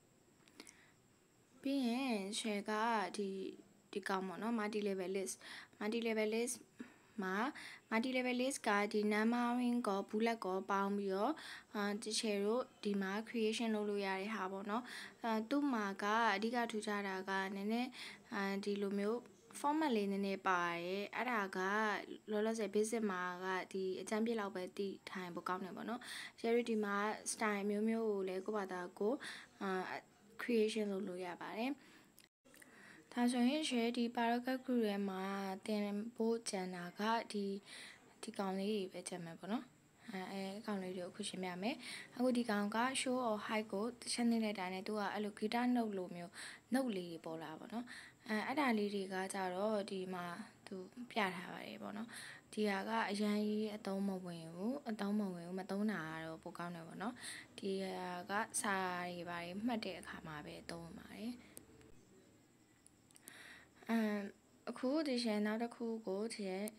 A: ပြီးရင် share ကဒီဒီကောင်ပေါ့နော် multi level list multi level list မှာ multi level list ကဒီ numbering ကို bullet ကိုပေါင်းပြီးတော့အာဒီ share တို့ဒီမှာ creation လုပ်လို့ရတဲ့ဟာပေါ့နော်အဲသူ့မှာကအဓိကထူးခြားတာကနည်းနည်းအဲဒီလိုမျိုး format လေးနည်းနည်းပါတယ်အဲ့ဒါကလောလောဆယ် basic မှာကဒီအကျန်းပြစ်လောက်ပဲတည်ထိုင်ဖို့ကောင်းတယ်ပေါ့နော် share ဒီမှာ style မျိုးမျိုးကိုလည်းကိုယ့်ဘာသာကိုအာ creation လုပ်လို့ရပါတယ်ဒါဆိုရင် share ဒီ paragraph group ထဲမှာတင်ဖို့ကျန်တာကဒီဒီကောင်လေးတွေပဲကျန်မယ်ပေါ့နော်အဲအဲကောင်လေးတွေကိုခုရှင်းပြမယ်အခုဒီကောင်က show or hide ကိုတစ်ချက်နှိပ်လိုက်တာနဲ့သူကအဲ့လို guitar note လိုမျိုး note လေးတွေပေါ်လာပါတော့အဲအဲ့ဒါလေးတွေကကြတော့ဒီမှာသူပြထားပါတယ်ပေါ့နော်ဒီဟာကအရန်ကြီးအသုံးမဝင်ဘူးအသုံးမဝင်ဘူးမသုံးတာကတော့ပိုကောင်းတယ်ပေါ့နော်ဒီဟာကစာတွေပါတယ်မှတ်တဲ့အခါမှာပဲသုံးပါတယ်အမ်အခုဒီရှယ်နောက်တစ်ခုကိုဒီ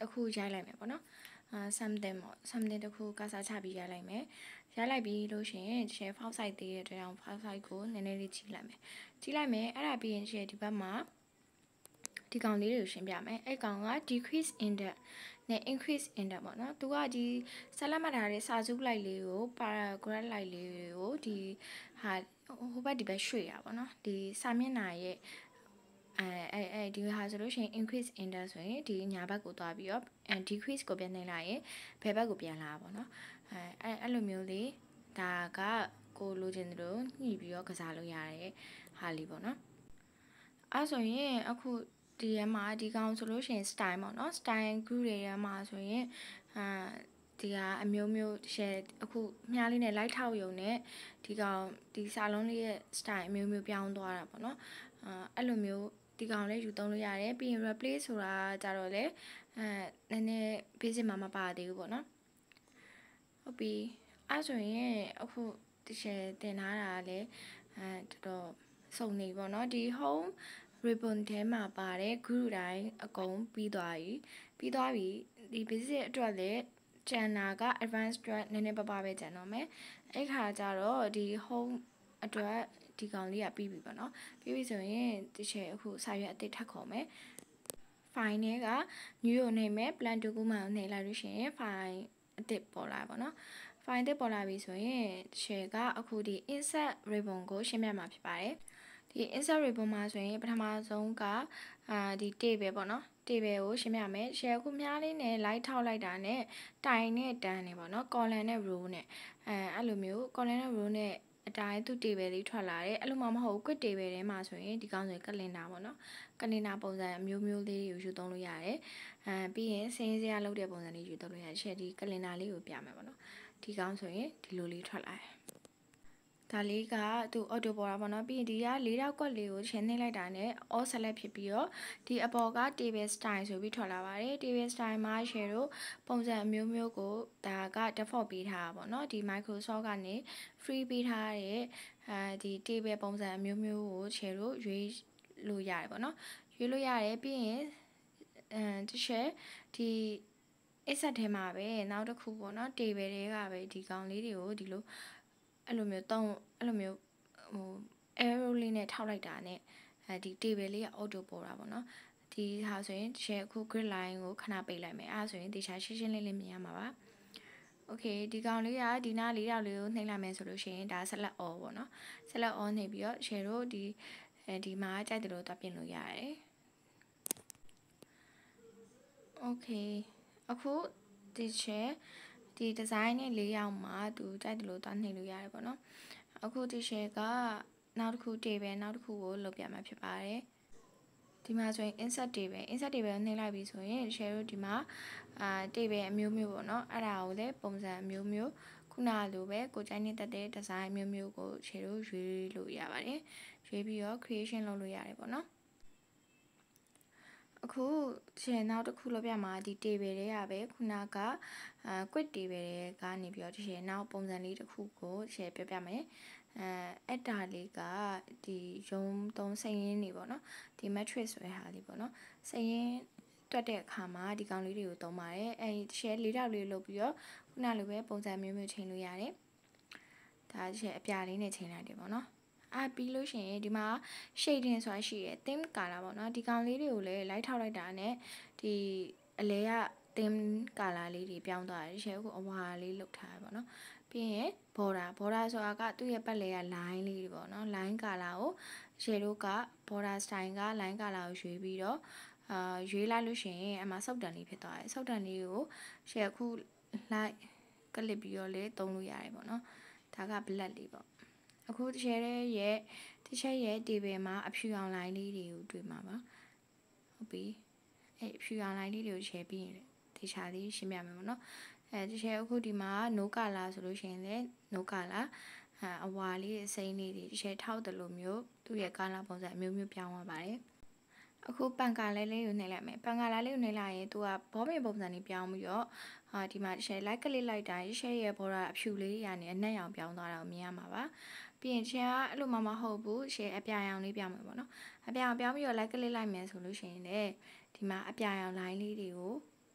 A: တစ်ခုရိုက်လိုက်မယ်ပေါ့နော်အာ something ပေါ့ something တစ်ခုကစားချပြီးရိုက်လိုက်မယ်ရိုက်လိုက်ပြီးလို့ရှိရင် share file size သေးတဲ့အတွက်ကြောင့် file size ကိုနည်းနည်းလေးကြီးလိုက်မယ်ကြီးလိုက်မယ်အဲ့ဒါပြီးရင် share ဒီဘက်မှာဒီကောင်လေးတွေကိုရှင်းပြမယ်အဲ့ကောင်က decrease index နဲ့ increase index ပေါ့နော်သူကဒီဆက်လက်မှတ်ထားတဲ့စာစုလိုက်လေးကို paragraph လိုက်လေးကိုဒီဟာဟိုဘက်ဒီဘက်ရွှေ့ရပါတော့ဒီစာမျက်နှာရဲ့အဲအဲအဲဒီဟာဆိုလို့ရှိရင် increase index ဆိုရင်ဒီညာဘက်ကိုသွားပြီးတော့ decrease ကိုပြန်နှိပ်လိုက်ရင်ဘယ်ဘက်ကိုပြန်လာပါတော့အဲအဲအဲ့လိုမျိုးလေးဒါကကိုလိုချင်တယ်လို့ညှိပြီးတော့ကစားလို့ရတဲ့ဟာလေးပေါ့နော်အဲ့ဆိုရင်အခုဒီထဲမှာဒီကောင်ဆိုလို့ရှိရင် style ပေါ့နော် style group တွေထဲမှာဆိုရင်အာဒီကအမျိုးမျိုး share အခုမြားလေးနဲ့ light ထောက်ရုံနဲ့ဒီကောင်ဒီစာလုံးလေးရဲ့ style အမျိုးမျိုးပြောင်းသွားတာပေါ့နော်အာအဲ့လိုမျိုးဒီကောင်လေးယူသုံးလို့ရတယ်ပြီးရင် replace ဆိုတာကြတော့လေအဲနည်းနည်း basic မှာမပါသေးဘူးပေါ့နော်ဟုတ်ပြီအဲ့ဆိုရင်အခုဒီ share တင်ထားတာလည်းအဲတော်တော်စုံနေပေါ့နော်ဒီ home ribbon ထဲမှာပါတဲ့ group တိုင်းအကုန်ပြီးသွားပြီပြီးသွားပြီဒီ basic အတွက်လည်းကျန်တာက advanced အတွက်နည်းနည်းပါးပါးပဲကျန်တော့မယ်အဲ့ခါကျတော့ဒီ home အတွက်ဒီကောင်လေးကပြီးပြီပေါ့နော်ပြီးပြီဆိုရင်ဒီချက်အခုစာရွက်အသစ်ထပ်ခေါ်မယ် file နဲ့က new ကိုနှိပ်မယ် plan document ကိုနှိပ်လိုက်လို့ရှိရင် file အသစ်ပေါ်လာပါတော့ file အသစ်ပေါ်လာပြီဆိုရင် share ကအခုဒီ insert ribbon ကိုရှင်းပြမှာဖြစ်ပါတယ်ဒီ insert ribbon မှာဆိုရင်ပထမဆုံးကအာဒီ table ပေါ့နော် table ကိုရှင်းပြမယ် share ခုမြားလေးနဲ့ light ထောက်လိုက်တာနဲ့တိုင်နဲ့တန်းနေပေါ့နော် column နဲ့ row နဲ့အဲအဲ့လိုမျိုး column နဲ့ row နဲ့အတိုင်းသူ table လေးထွက်လာတယ်အဲ့လိုမှမဟုတ် quick table ထဲမှာဆိုရင်ဒီကောင်ဆိုရင် calendar ပေါ့နော် calendar ပုံစံအမျိုးမျိုးလေးတွေကိုယူသုံးလို့ရတယ်အဲပြီးရင်စင်းစရာလုပ်တဲ့ပုံစံလေးယူသုံးလို့ရတယ် share ဒီ calendar လေးကိုပြမယ်ပေါ့နော်ဒီကောင်ဆိုရင်ဒီလိုလေးထွက်လာတယ်ဒါလေးကသူ auto ပေါ်တာပေါ့နော်ပြီးရင်ဒီကလေးတောက်ကွက်လေးကိုရှင်းနှိမ့်လိုက်တာနဲ့ all select ဖြစ်ပြီးတော့ဒီအပေါ်က table style ဆိုပြီးထွက်လာပါတယ် table style မှာ share တို့ပုံစံအမျိုးမျိုးကိုဒါက default ပေးထားတာပေါ့နော်ဒီ Microsoft ကနေ free ပေးထားတဲ့အဲဒီ table ပုံစံအမျိုးမျိုးကို share တို့ရွေးလို့ရတယ်ပေါ့နော်ရွေးလို့ရတယ်ပြီးရင်အဲတခြားဒီ asset ထဲမှာပဲနောက်တစ်ခုပေါ့နော် table တွေကပဲဒီကောင်လေးတွေကိုဒီလိုအဲ့လိုမျိုးတော့အဲ့လိုမျိုးဟို arrow လေးနဲ့ထောက်လိုက်တာနဲ့အဲဒီ table လေးက auto ပေါ်တာပေါ့နော်ဒီဟာဆိုရင် share အခု grid line ကိုခဏပိတ်လိုက်မယ်အဲ့ဒါဆိုရင်ဒီချာရှင်းရှင်းလင်းလင်းမြင်ရမှာပါโอเคဒီကောင်လေးကဒီနားလေးတောက်လေးကိုနှိပ်လိုက်မယ်ဆိုလို့ရှိရင်ဒါ select all ပေါ့နော် select all နှိပ်ပြီးတော့ share တို့ဒီအဲဒီမှာကြိုက်တယ်လို့တွားပြင်လို့ရတယ်โอเคအခုဒီ share ဒီ design နဲ့လေးယောက်မှာသူကြိုက်တယ်လို့တွားနှိပ်လို့ရတယ်ပေါ့နော်အခုဒီ share ကနောက်တစ်ခု table နောက်တစ်ခုကိုလုပ်ပြမှာဖြစ်ပါတယ်ဒီမှာဆိုရင် insert table insert table ကိုနှိပ်လိုက်ပြီဆိုရင် share တို့ဒီမှာအာ table အမျိုးမျိုးပေါ့နော်အဲ့ဒါကိုလည်းပုံစံအမျိုးမျိုးခုနလိုပဲကိုကြိုက်နေတဲ့ design အမျိုးမျိုးကို share တို့ရွေးလို့ရပါတယ်ရွေးပြီးတော့ creation လုပ်လို့ရတယ်ပေါ့နော်အခု share နောက်တစ်ခုလုပ်ပြမှာဒီ table တွေကပဲခုနကအာ quick table တွေကနေပြီးတော့ share နောက်ပုံစံလေးတစ်ခုကို share ပြပြမယ်အဲအဲ့ဒါလေးကဒီရုံးသုံးစိတ်ရင်းနေပေါ့နော်ဒီ matrix ဆိုတဲ့ဟာလေးပေါ့နော်စိတ်ရင်းတွက်တဲ့အခါမှာဒီကောင်လေးတွေကိုသုံးပါတယ်အဲ share လေးတောက်လေးလုပ်ပြီးတော့ခုနလိုပဲပုံစံမျိုးမျိုးချိန်လို့ရတယ်ဒါ share အပြာလေးနဲ့ချိန်လိုက်တယ်ပေါ့နော်အာပြီးလို့ရှိရင်ဒီမှာ shading ဆိုတာရှိတယ် theme color ပေါ့နော်ဒီကောင်လေးတွေကိုလည်း light ထောက်လိုက်တာနဲ့ဒီအလဲက theme color လေးတွေပြောင်းသွားတယ် share ကိုအဝါလေးလုပ်ထားတယ်ပေါ့နော်ပြီးရင် border border ဆိုတာကသူ့ရဲ့ပတ်လည်က line လေးတွေပေါ့နော် line color ကို share တို့က border style က line color ကိုရွေးပြီးတော့အာရွေးလိုက်လို့ရှိရင်အမှစုပ်တန်လေးဖြစ်သွားတယ်စုပ်တန်လေးကို share အခု like ကလစ်ပြီးတော့လေသုံးလို့ရတယ်ပေါ့နော်ဒါက black လေးပေါ့အခု share ရဲ့တစ်ချက်ရဲ့ table မှာအဖြူအောင် line လေးတွေကိုတွေ့မှာပါဟုတ်ပြီအဲ့အဖြူအောင် line လေးတွေကို share ပြီးရင်ဒီချာလေးရှင်းပြမယ်ပေါ့နော်အဲဒီ share အခုဒီမှာ no color ဆိုလို့ရှိရင်လည်း no color အဝါလေးအစိမ်းလေးတွေ share ထောက်တယ်လို့မျိုးသူ့ရဲ့ color ပုံစံအမျိုးမျိုးပြောင်းသွားပါတယ်အခုပန်ကာလဲလေးကိုနှိပ်လိုက်မယ်ပန်ကာလာလေးကိုနှိပ်လိုက်ရင်သူကဘောပင်ပုံစံလေးပြောင်းပြီးတော့အာဒီမှာ share like ကလေးလိုက်တိုင်း share ရဲ့ border အဖြူလေးတွေကနေအနက်ရောင်ပြောင်းသွားတာကိုမြင်ရမှာပါပြီးရင် share ကအဲ့လိုမှမဟုတ်ဘူး share အပြာရောင်လေးပြောင်းမယ်ပေါ့နော်အပြာရောင်ပြောင်းပြီးတော့ like ကလေးလိုက်မယ်ဆိုလို့ရှိရင်လည်းဒီမှာအပြာရောင် line လေးတွေကို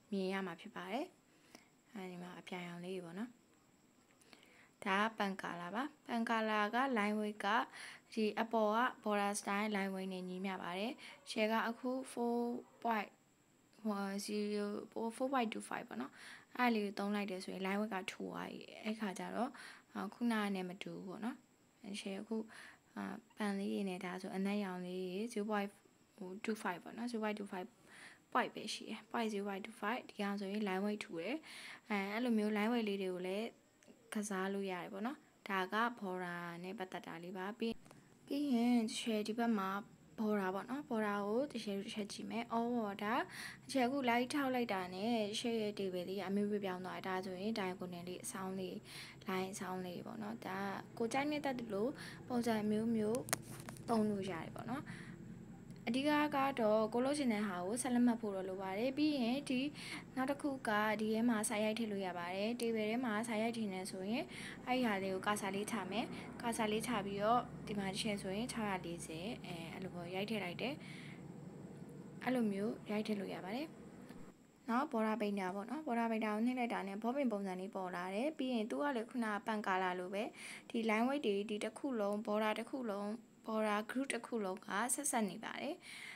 A: မြင်ရမှာဖြစ်ပါတယ်အဲဒီမှာအပြာရောင်လေးပေါ့နော်ဒါကပန်ကာလာပါပန်ကာလာက line weight ကဒီအပေါ်က border style line weight နဲ့ညီမျှပါတယ် share ကအခု four point zero four point two five ပေါ့နော်အဲ့လေးကိုသုံးလိုက်တယ်ဆိုရင် line weight ကtwoသွားပြီအဲ့ခါကျတော့ခုနကနဲ့မတူဘူးပေါ့နော် share အခုပန်လေးရင်းနဲ့ဒါဆိုအနက်ရောင်လေးzero point two five ပေါ့နော် zero point two five point ပဲရှိတယ် point zero point two five ဒီကောင်ဆိုရင် line weight ထူတယ်အဲအဲ့လိုမျိုး line weight လေးတွေကိုလည်းကစားလို့ရတယ်ပေါ့နော်ဒါက border နဲ့ပတ်သက်တာလေးပါပြီးပြီးရင် share ဒီဘက်မှာ border ပေါ့နော် border ကိုတစ်ချက်တစ်ချက်ကြည့်မယ် all border အချက်အခု light ထောက်လိုက်တာနဲ့ share ရဲ့ table လေးအမျိုးပြပြောင်းသွားတာဒါဆိုရင် diagonal လေးအဆောင်လေး line အဆောင်လေးပေါ့နော်ဒါကိုကြိုက်နေတတ်တယ်လို့ပုံစံမျိုးမျိုးသုံးလို့ရတယ်ပေါ့နော်အဓိကကတော့ကိုလို့ရှင်တဲ့ဟာကိုဆက်လက်မှတ်ဖို့တော့လိုပါတယ်ပြီးရင်ဒီနောက်တစ်ခုကဒီထဲမှာစာရိုက်ထည့်လို့ရပါတယ် table ထဲမှာစာရိုက်ထည့်နေဆိုရင်အဲ့ဒီဟာလေးကိုကာဆာလေးချမယ်ကာဆာလေးချပြီးတော့ဒီမှာတစ်ချက်ဆိုရင်၆၄၀အဲအဲ့လိုပေါ့ရိုက်ထည့်လိုက်တယ်အဲ့လိုမျိုးရိုက်ထည့်လို့ရပါတယ်နော် border painter ပေါ့နော် border painter ကိုနှိမ့်လိုက်တာနဲ့ဘောပင်ပုံစံလေးပေါ်လာတယ်ပြီးရင်သူကလေခုနပန်ကာလာလိုပဲဒီ line weight တွေဒီတစ်ခုလုံး border တစ်ခုလုံး border group တစ်ခုလုံးကဆက်ဆက်နေပါတယ်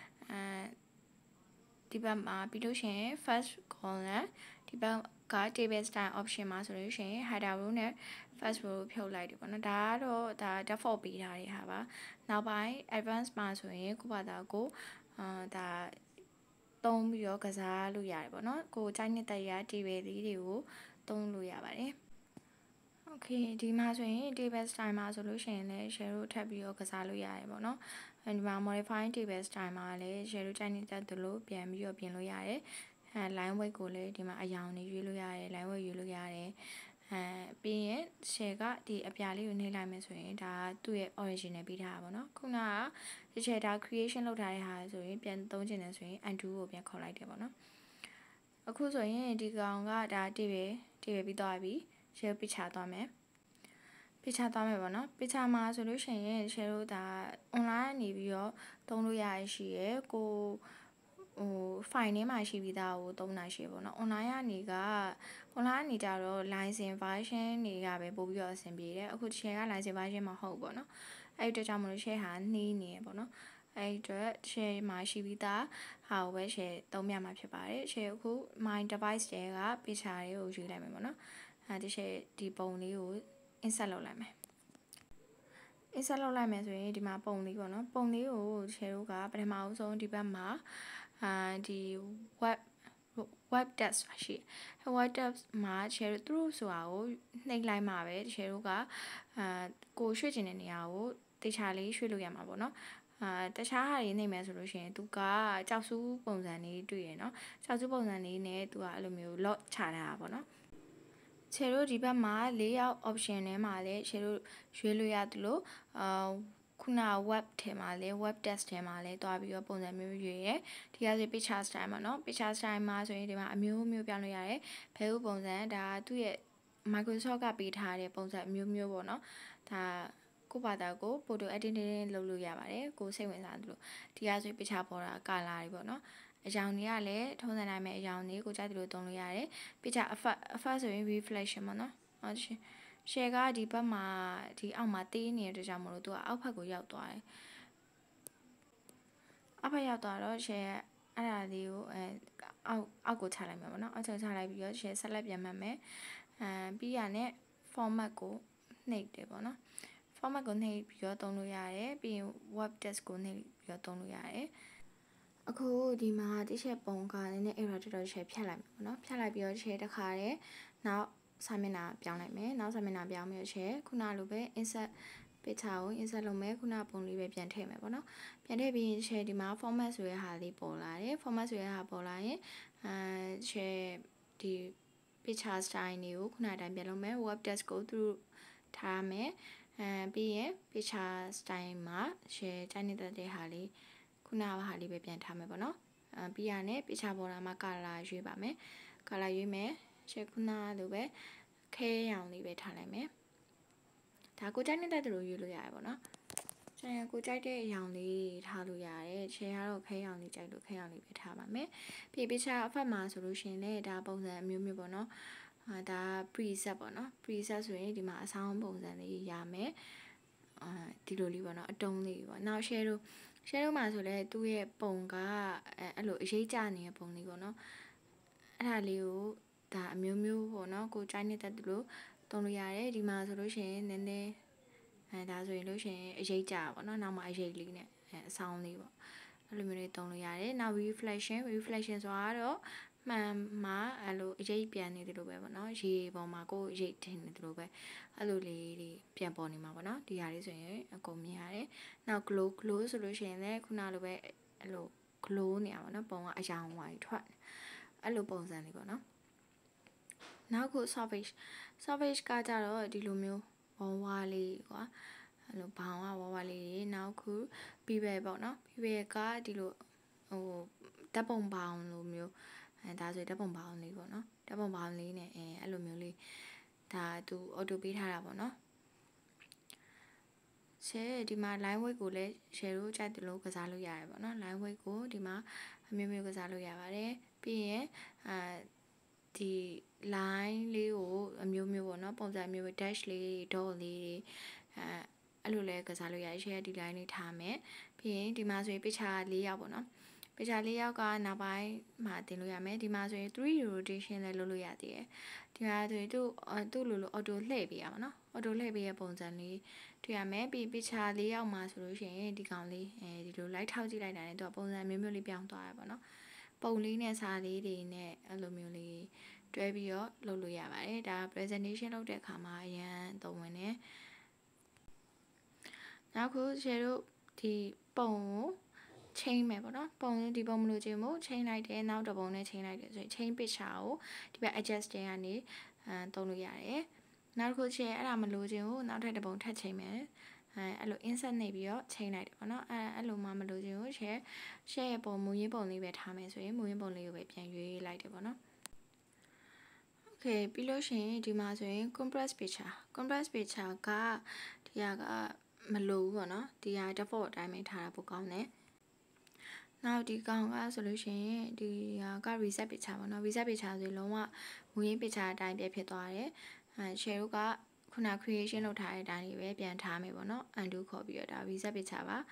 A: အဲဒီဘက်မှာပြီးလို့ရှိရင် first column ဒီဘက်က table style option မှာဆိုလို့ရှိရင် header row နဲ့ first row ဖြုတ်လိုက်တယ်ပေါ့နော်ဒါကတော့ဒါ default ပေးထားတဲ့ဟာပါနောက်ပိုင်း advanced မှာဆိုရင်ကိုပါတာကိုအာဒါသုံးပြီးတော့ကစားလို့ရတယ်ပေါ့နော်ကိုကြိုက်နေတဲ့ရာ table လေးတွေကိုသုံးလို့ရပါတယ်โอเคဒီမှာဆိုရင် table style မှာဆိုလို့ရှိရင်လည်း share ထပ်ပြီးတော့ကစားလို့ရတယ်ပေါ့နော်အဲဒီမှာ modify table style မှာလည်း share ကြိုက်နေတတ်သလိုပြန်ပြီးတော့ပြင်လို့ရတယ်အဲ line weight ကိုလည်းဒီမှာအရောင်တွေရွေးလို့ရတယ် line weight ရွေးလို့ရတယ်အဲပြီးရင် share ကဒီအပြာလေးကိုနှိပ်လိုက်မယ်ဆိုရင်ဒါသူ့ရဲ့ original ပေးထားတာပေါ့နော်ခုနက share ဒါ creation လုပ်ထားတဲ့ဟာဆိုရင်ပြန်သုံးချင်တယ်ဆိုရင် undo ကိုပြန်ခေါ်လိုက်တယ်ပေါ့နော်အခုဆိုရင်ဒီကောင်ကဒါ table table ပြီးသွားပြီ share ပြချသွားမယ်ပြချသွားမယ်ပေါ့နော်ပြချမှာဆိုလို့ရှိရင် share တို့ဒါ online နေပြီးတော့သုံးလို့ရရရှိရယ်ကိုဟို file ထဲမှာရှိပြီးသားကိုသုံးနိုင်ရှိပေါ့နော် online ကနေက online နေကြတော့ license version တွေကပဲပို့ပြီးတော့အဆင်ပြေတယ်အခု share က license version မဟုတ်ပေါ့နော်အဲ့ဒီအတွက်ကြောင့်မလို့ share ဟာနှီးနေရပေါ့နော်အဲ့ဒီအတွက် share မှာရှိပြီးသားဟာကိုပဲ share သုံးပြမှာဖြစ်ပါတယ် share အခု my device တွေက picture တွေကိုယူလိုက်မယ်ပေါ့နော်အဲဒီ share ဒီပုံလေးကို insert လုပ်လိုက်မယ် insert လုပ်လိုက်မယ်ဆိုရင်ဒီမှာပုံလေးပေါ့နော်ပုံလေးကို share တို့ကပထမအဆုံးဒီဘက်မှာအာဒီ web web text ရှိ web text မှာ share သူတို့ဆိုတာကိုနှိပ်လိုက်မှာပဲ share တို့ကအာကိုရွှေ့ချင်တဲ့နေရာကိုတေချာလေးရွှေ့လို့ရမှာပေါ့နော်အာတခြားဟာတွေနှိပ်မယ်ဆိုလို့ရှိရင်သူကကြောက်စုပုံစံလေးတွေ့ရနော်ကြောက်စုပုံစံလေးနဲ့သူကအဲ့လိုမျိုး lock ချထားတာပေါ့နော်ရှယ်တို့ဒီဘက်မှာ layout option ထဲမှာလည်းရှယ်တို့ရွေးလို့ရတယ်လို့အာခုန web ထဲမှာလည်း web text ထဲမှာလည်းတွားပြီးတော့ပုံစံမျိုးရွေးရဲဒီကဆို picture style မှာเนาะ picture style မှာဆိုရင်ဒီမှာအမျိုးမျိုးပြောင်းလို့ရတယ်ဘယ်ဥပုံစံဒါသူ့ရဲ့ Microsoft ကပေးထားတဲ့ပုံစံအမျိုးမျိုးပေါ့เนาะဒါကိုပါတာကို photo editing လုပ်လို့ရပါတယ်ကိုစိတ်ဝင်စားတယ်လို့ဒီကဆို picture ပေါ်တာ color တွေပေါ့เนาะအရောင်တွေကလည်းထုံးစံတိုင်းပဲအရောင်တွေကိုကြိုက်တယ်လို့သုံးလို့ရတယ်ပြီးကြ effect effect ဆိုရင် reflection ပေါ့နော်ဟုတ်ရှင် share ကဒီဘက်မှာဒီအောက်မှာတေးနေတဲ့အတွက်ကြောင့်မလို့သူကအောက်ဘက်ကိုရောက်သွားတယ်အောက်ဘက်ရောက်သွားတော့ share အဲ့ဒါလေးကိုအဲအောက်အောက်ကိုချလိုက်မယ်ပေါ့နော်အောက်ချချလိုက်ပြီးတော့ share ဆက်လက်ပြန်မှတ်မယ်အဲပြီးရနဲ့ format ကိုနှိပ်တယ်ပေါ့နော် format ကိုနှိပ်ပြီးတော့သုံးလို့ရတယ်ပြီးရင် web text ကိုနှိပ်ပြီးတော့သုံးလို့ရတယ်အခုဒီမှာတိချက်ပုံကလည်းနည်း error တော်တော် share ဖြတ်လိုက်မယ်ပေါ့နော်ဖြတ်လိုက်ပြီးတော့ share တစ်ခါတည်းနောက်စာမျက်နှာပြောင်းလိုက်မယ်နောက်စာမျက်နှာပြောင်းပြီးတော့ share ခုနလိုပဲ insert picture ကို insert လုပ်မယ်ခုနပုံလေးပဲပြန်ထည့်မယ်ပေါ့နော်ပြန်ထည့်ပြီး share ဒီမှာ format ဆိုတဲ့ဟာလေးပေါ်လာတယ် format ဆိုတဲ့ဟာပေါ်လာရင်အဲ share ဒီ picture style တွေကိုခုနအတိုင်းပြန်လုပ်မယ် web text ကိုသူထားမယ်အဲပြီးရင် picture style မှာ share တိုင်းနေတဲ့ဟာလေးခုနကဟာလေးပဲပြန်ထားမယ်ပေါ့နော်အဲပြီးရနဲ့ picture border မှာ color ရွေးပါမယ် color ရွေးမယ် share ခုနလိုပဲခဲရောင်လေးပဲထားလိုက်မယ်ဒါကိုကြိုက်နေတဲ့သူလိုရွေးလို့ရတယ်ပေါ့နော်ကျွန်တော်ကိုကြိုက်တဲ့အရောင်လေးထားလို့ရတယ်။ share ကတော့ခဲရောင်လေးကြိုက်လို့ခဲရောင်လေးပဲထားပါမယ်။ပြီးပြီးချာအဖက်မှာဆိုလို့ရှိရင်လည်းဒါပုံစံအမျိုးမျိုးပေါ့နော်။အာဒါ preset ပေါ့နော်။ preset ဆိုရင်ဒီမှာအဆောင်ပုံစံလေးရမယ်။အာဒီလိုလေးပေါ့နော်အတုံးလေးပေါ့။နောက် shadow shadow မှာဆိုလည်းသူ့ရဲ့ပုံကအဲအဲ့လိုအရေးကြနေတဲ့ပုံလေးပေါ့နော်။အဲ့ဒါလေးကိုဒါအမျိုးမျိုးပေါ့နော်ကိုကြိုက်နေတဲ့သူလို့တုံးလို့ရတယ်။ဒီမှာဆိုလို့ရှိရင်နည်းနည်းအဲဒါဆိုရင်လို့ရှိရင်အရေးကြပါတော့နောက်မှအရေးလေးနဲ့အဲအဆောင်လေးပေါ့အဲ့လိုမျိုးလေးတုံးလို့ရတယ်နောက် reflection reflection ဆိုတာကတော့မှန်မှာအဲ့လိုအရေးပြန်နေတယ်လို့ပဲပေါ့နော်ရေပေါ်မှာကိုယ်ရိတ်ထင်နေတယ်လို့ပဲအဲ့လိုလေးတွေပြန်ပေါ်နေမှာပေါ့နော်ဒီဟာလေးဆိုရင်အကုန်မြင်ရတယ်နောက် glow glow ဆိုလို့ရှိရင်လည်းခုနလိုပဲအဲ့လို glow နေရပါတော့ပုံကအရောင်ဝိုင်ထွက်အဲ့လိုပုံစံလေးပေါ့နော်နောက်ခု surface surface ကကြတော့ဒီလိုမျိုးဝဝလေးကွာအဲ့လိုဘောင်ကဝဝလေးတွေနောက်ခုပြီးပဲပေါ့နော်ပြီးပဲကဒီလိုဟိုတပ်ပုံဘောင်လိုမျိုးအဲဒါဆိုတပ်ပုံဘောင်လေးပေါ့နော်တပ်ပုံဘောင်လေးနဲ့အဲအဲ့လိုမျိုးလေးဒါသူ auto ပေးထားတာပေါ့နော်ရှယ်ဒီမှာ line weight ကိုလည်း share လို့ကြိုက်တယ်လို့ကစားလို့ရတယ်ပေါ့နော် line weight ကိုဒီမှာအမျိုးမျိုးကစားလို့ရပါတယ်ပြီးရင်အာဒီ line လေးကိုအမျိုးမျိုးပေါ့နော်ပုံစံမျိုး dash လေး dot လေးအဲအဲ့လိုလဲကစားလို့ရတယ် share ဒီ line လေးထားမယ်ပြီးရင်ဒီမှာဆိုရင် picture ၄ယောက်ပေါ့နော် picture ၄ယောက်ကနောက်ပိုင်းမှာတင်လို့ရမယ်ဒီမှာဆိုရင် three rotation လည်းလုပ်လို့ရသေးတယ်ဒီမှာဆိုရင်သူ့သူ့လိုလို auto လှည့်ပေးရပါတော့ auto လှည့်ပေးရဲ့ပုံစံလေးတွေ့ရမယ်ပြီး picture ၄ယောက်မှာဆိုလို့ရှိရင်ဒီကောင်လေးအဲဒီလို light ထောက်ကြည့်လိုက်တာနဲ့သူကပုံစံမျိုးမျိုးလေးပြောင်းသွားရပါတော့ပုံလေးနဲ့စာလေးတွေနဲ့အဲ့လိုမျိုးလေးတွဲပြီးတော့လုပ်လို့ရပါတယ်ဒါ presentation လုပ်တဲ့အခါမှာအရင်သုံးဝင်တယ်နောက်ခု share တို့ဒီပုံကိုchain မယ်ပေါ့နော်ပုံဒီပုံမလို့ခြင်းမို့ chain လိုက်တယ်နောက်တစ်ပုံနဲ့ chain လိုက်တယ်ဆိုရင် chain picture ကိုဒီဘက် adjust တင်ကနေအဲသုံးလို့ရတယ်နောက်တစ်ခုချင်းအဲ့ဒါမလို့ခြင်းကိုနောက်ထပ်တစ်ပုံထပ် chain မယ်အဲအဲ့လို insert နေပြီးတော့ chain လိုက်တယ်ပေါ့နော်အဲအဲ့လိုမှမလို့ခြင်းကို share share ရဲ့ပုံမူရင်းပုံလေးပဲထားမယ်ဆိုရင်မူရင်းပုံလေးကိုပဲပြန်ရွေးလိုက်တယ်ပေါ့နော်โอเคပြီးလို့ရှိရင်ဒီမှာဆိုရင် compress picture compress picture ကဒီဟာကမလို့ဘူးပေါ့နော်ဒီဟာ default အတိုင်းပဲထားတာပိုကောင်းတယ်နောက်ဒီကောင်ကဆိုလို့ရှိရင်ဒီဟာက reset picture ပေါ့နော် reset picture ဆိုရင်လုံးဝမူရင်း picture အတိုင်းပြဖြစ်သွားတယ်အဲ share တို့ကခုန creation လုပ်ထားတဲ့အတိုင်းလေးပဲပြန်ထားမယ်ပေါ့နော် undo ခေါ်ပြီးတော့ဒါ reset picture ပါ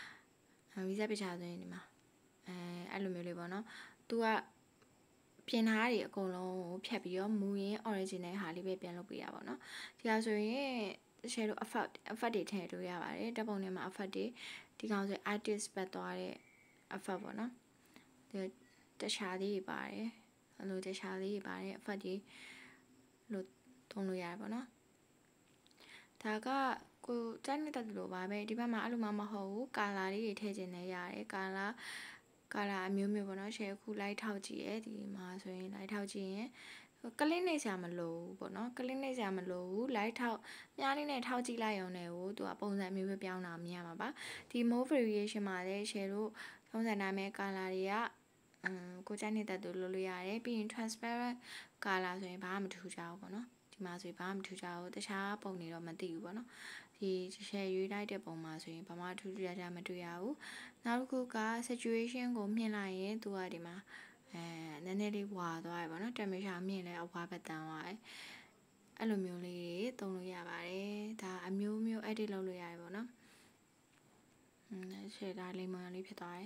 A: reset picture ဆိုရင်ဒီမှာအဲအဲ့လိုမျိုးလေးပေါ့နော်သူကပြင်ထားတွေအကုန်လုံးကိုဖြတ်ပြီးတော့မူရင်း original ဟာလေးပဲပြန်လုပ်ပေးရပါတော့ဒီဟာဆိုရင် share တို့ effect effect တွေထည့်လို့ရပါတယ်တပ်ပုံထဲမှာ effect တွေဒီကောင်ဆို artist ပတ်သွားတဲ့ effect ပေါ့နော်ဒီတခြားလေးပါတယ်အဲ့လိုတခြားလေးပါတယ် effect တွေလို့သုံးလို့ရတယ်ပေါ့နော်ဒါကကိုကြိုက်နေတဲ့လိုပါပဲဒီဘက်မှာအဲ့လိုမှမဟုတ်ဘူး color လေးတွေထည့်ခြင်းလည်းရတယ် color color အမျိုးမျိုးပေါ့နော် share ခု light ထောက်ကြည့်ရဲဒီမှာဆိုရင် light ထောက်ကြည့်ရင်ကလစ်နေစရာမလိုဘူးပေါ့နော်ကလစ်နေစရာမလိုဘူး light ထောက်မြားလေးနဲ့ထောက်ကြည့်လိုက်ရုံနဲ့ကိုသူကပုံစံမျိုးမျိုးပြောင်းတာမြင်ရမှာပါဒီ mode variation မှာလည်း share တို့ထုံးစံတိုင်းပဲ color တွေကအမ်ကိုကြိုက်နေတဲ့သူလုပ်လို့ရတယ်ပြီးရင် transparent color ဆိုရင်ဘာမှမထူးကြဘူးပေါ့နော်ဒီမှာဆိုရင်ဘာမှမထူးကြဘူးတခြားပုံတွေတော့မသိဘူးပေါ့နော်ဒီ share ရွေးလိုက်တဲ့ပုံမှာဆိုရင်ဘာမှထူးထူးခြားခြားမတွေ့ရဘူးနောက်တစ်ခုက situation ကိုမြင်လိုက်ရင်သူကဒီမှာအဲနည်းနည်းလေးဝါသွားရပါတော့ temperature မြင်လဲအဝါပဲတန်းသွားတယ်အဲ့လိုမျိုးလေးသုံးလို့ရပါတယ်ဒါအမျိုးမျိုး edit လုပ်လို့ရတယ်ပေါ့နော်อืม share ဒါလေးမှလေးဖြစ်သွားတယ်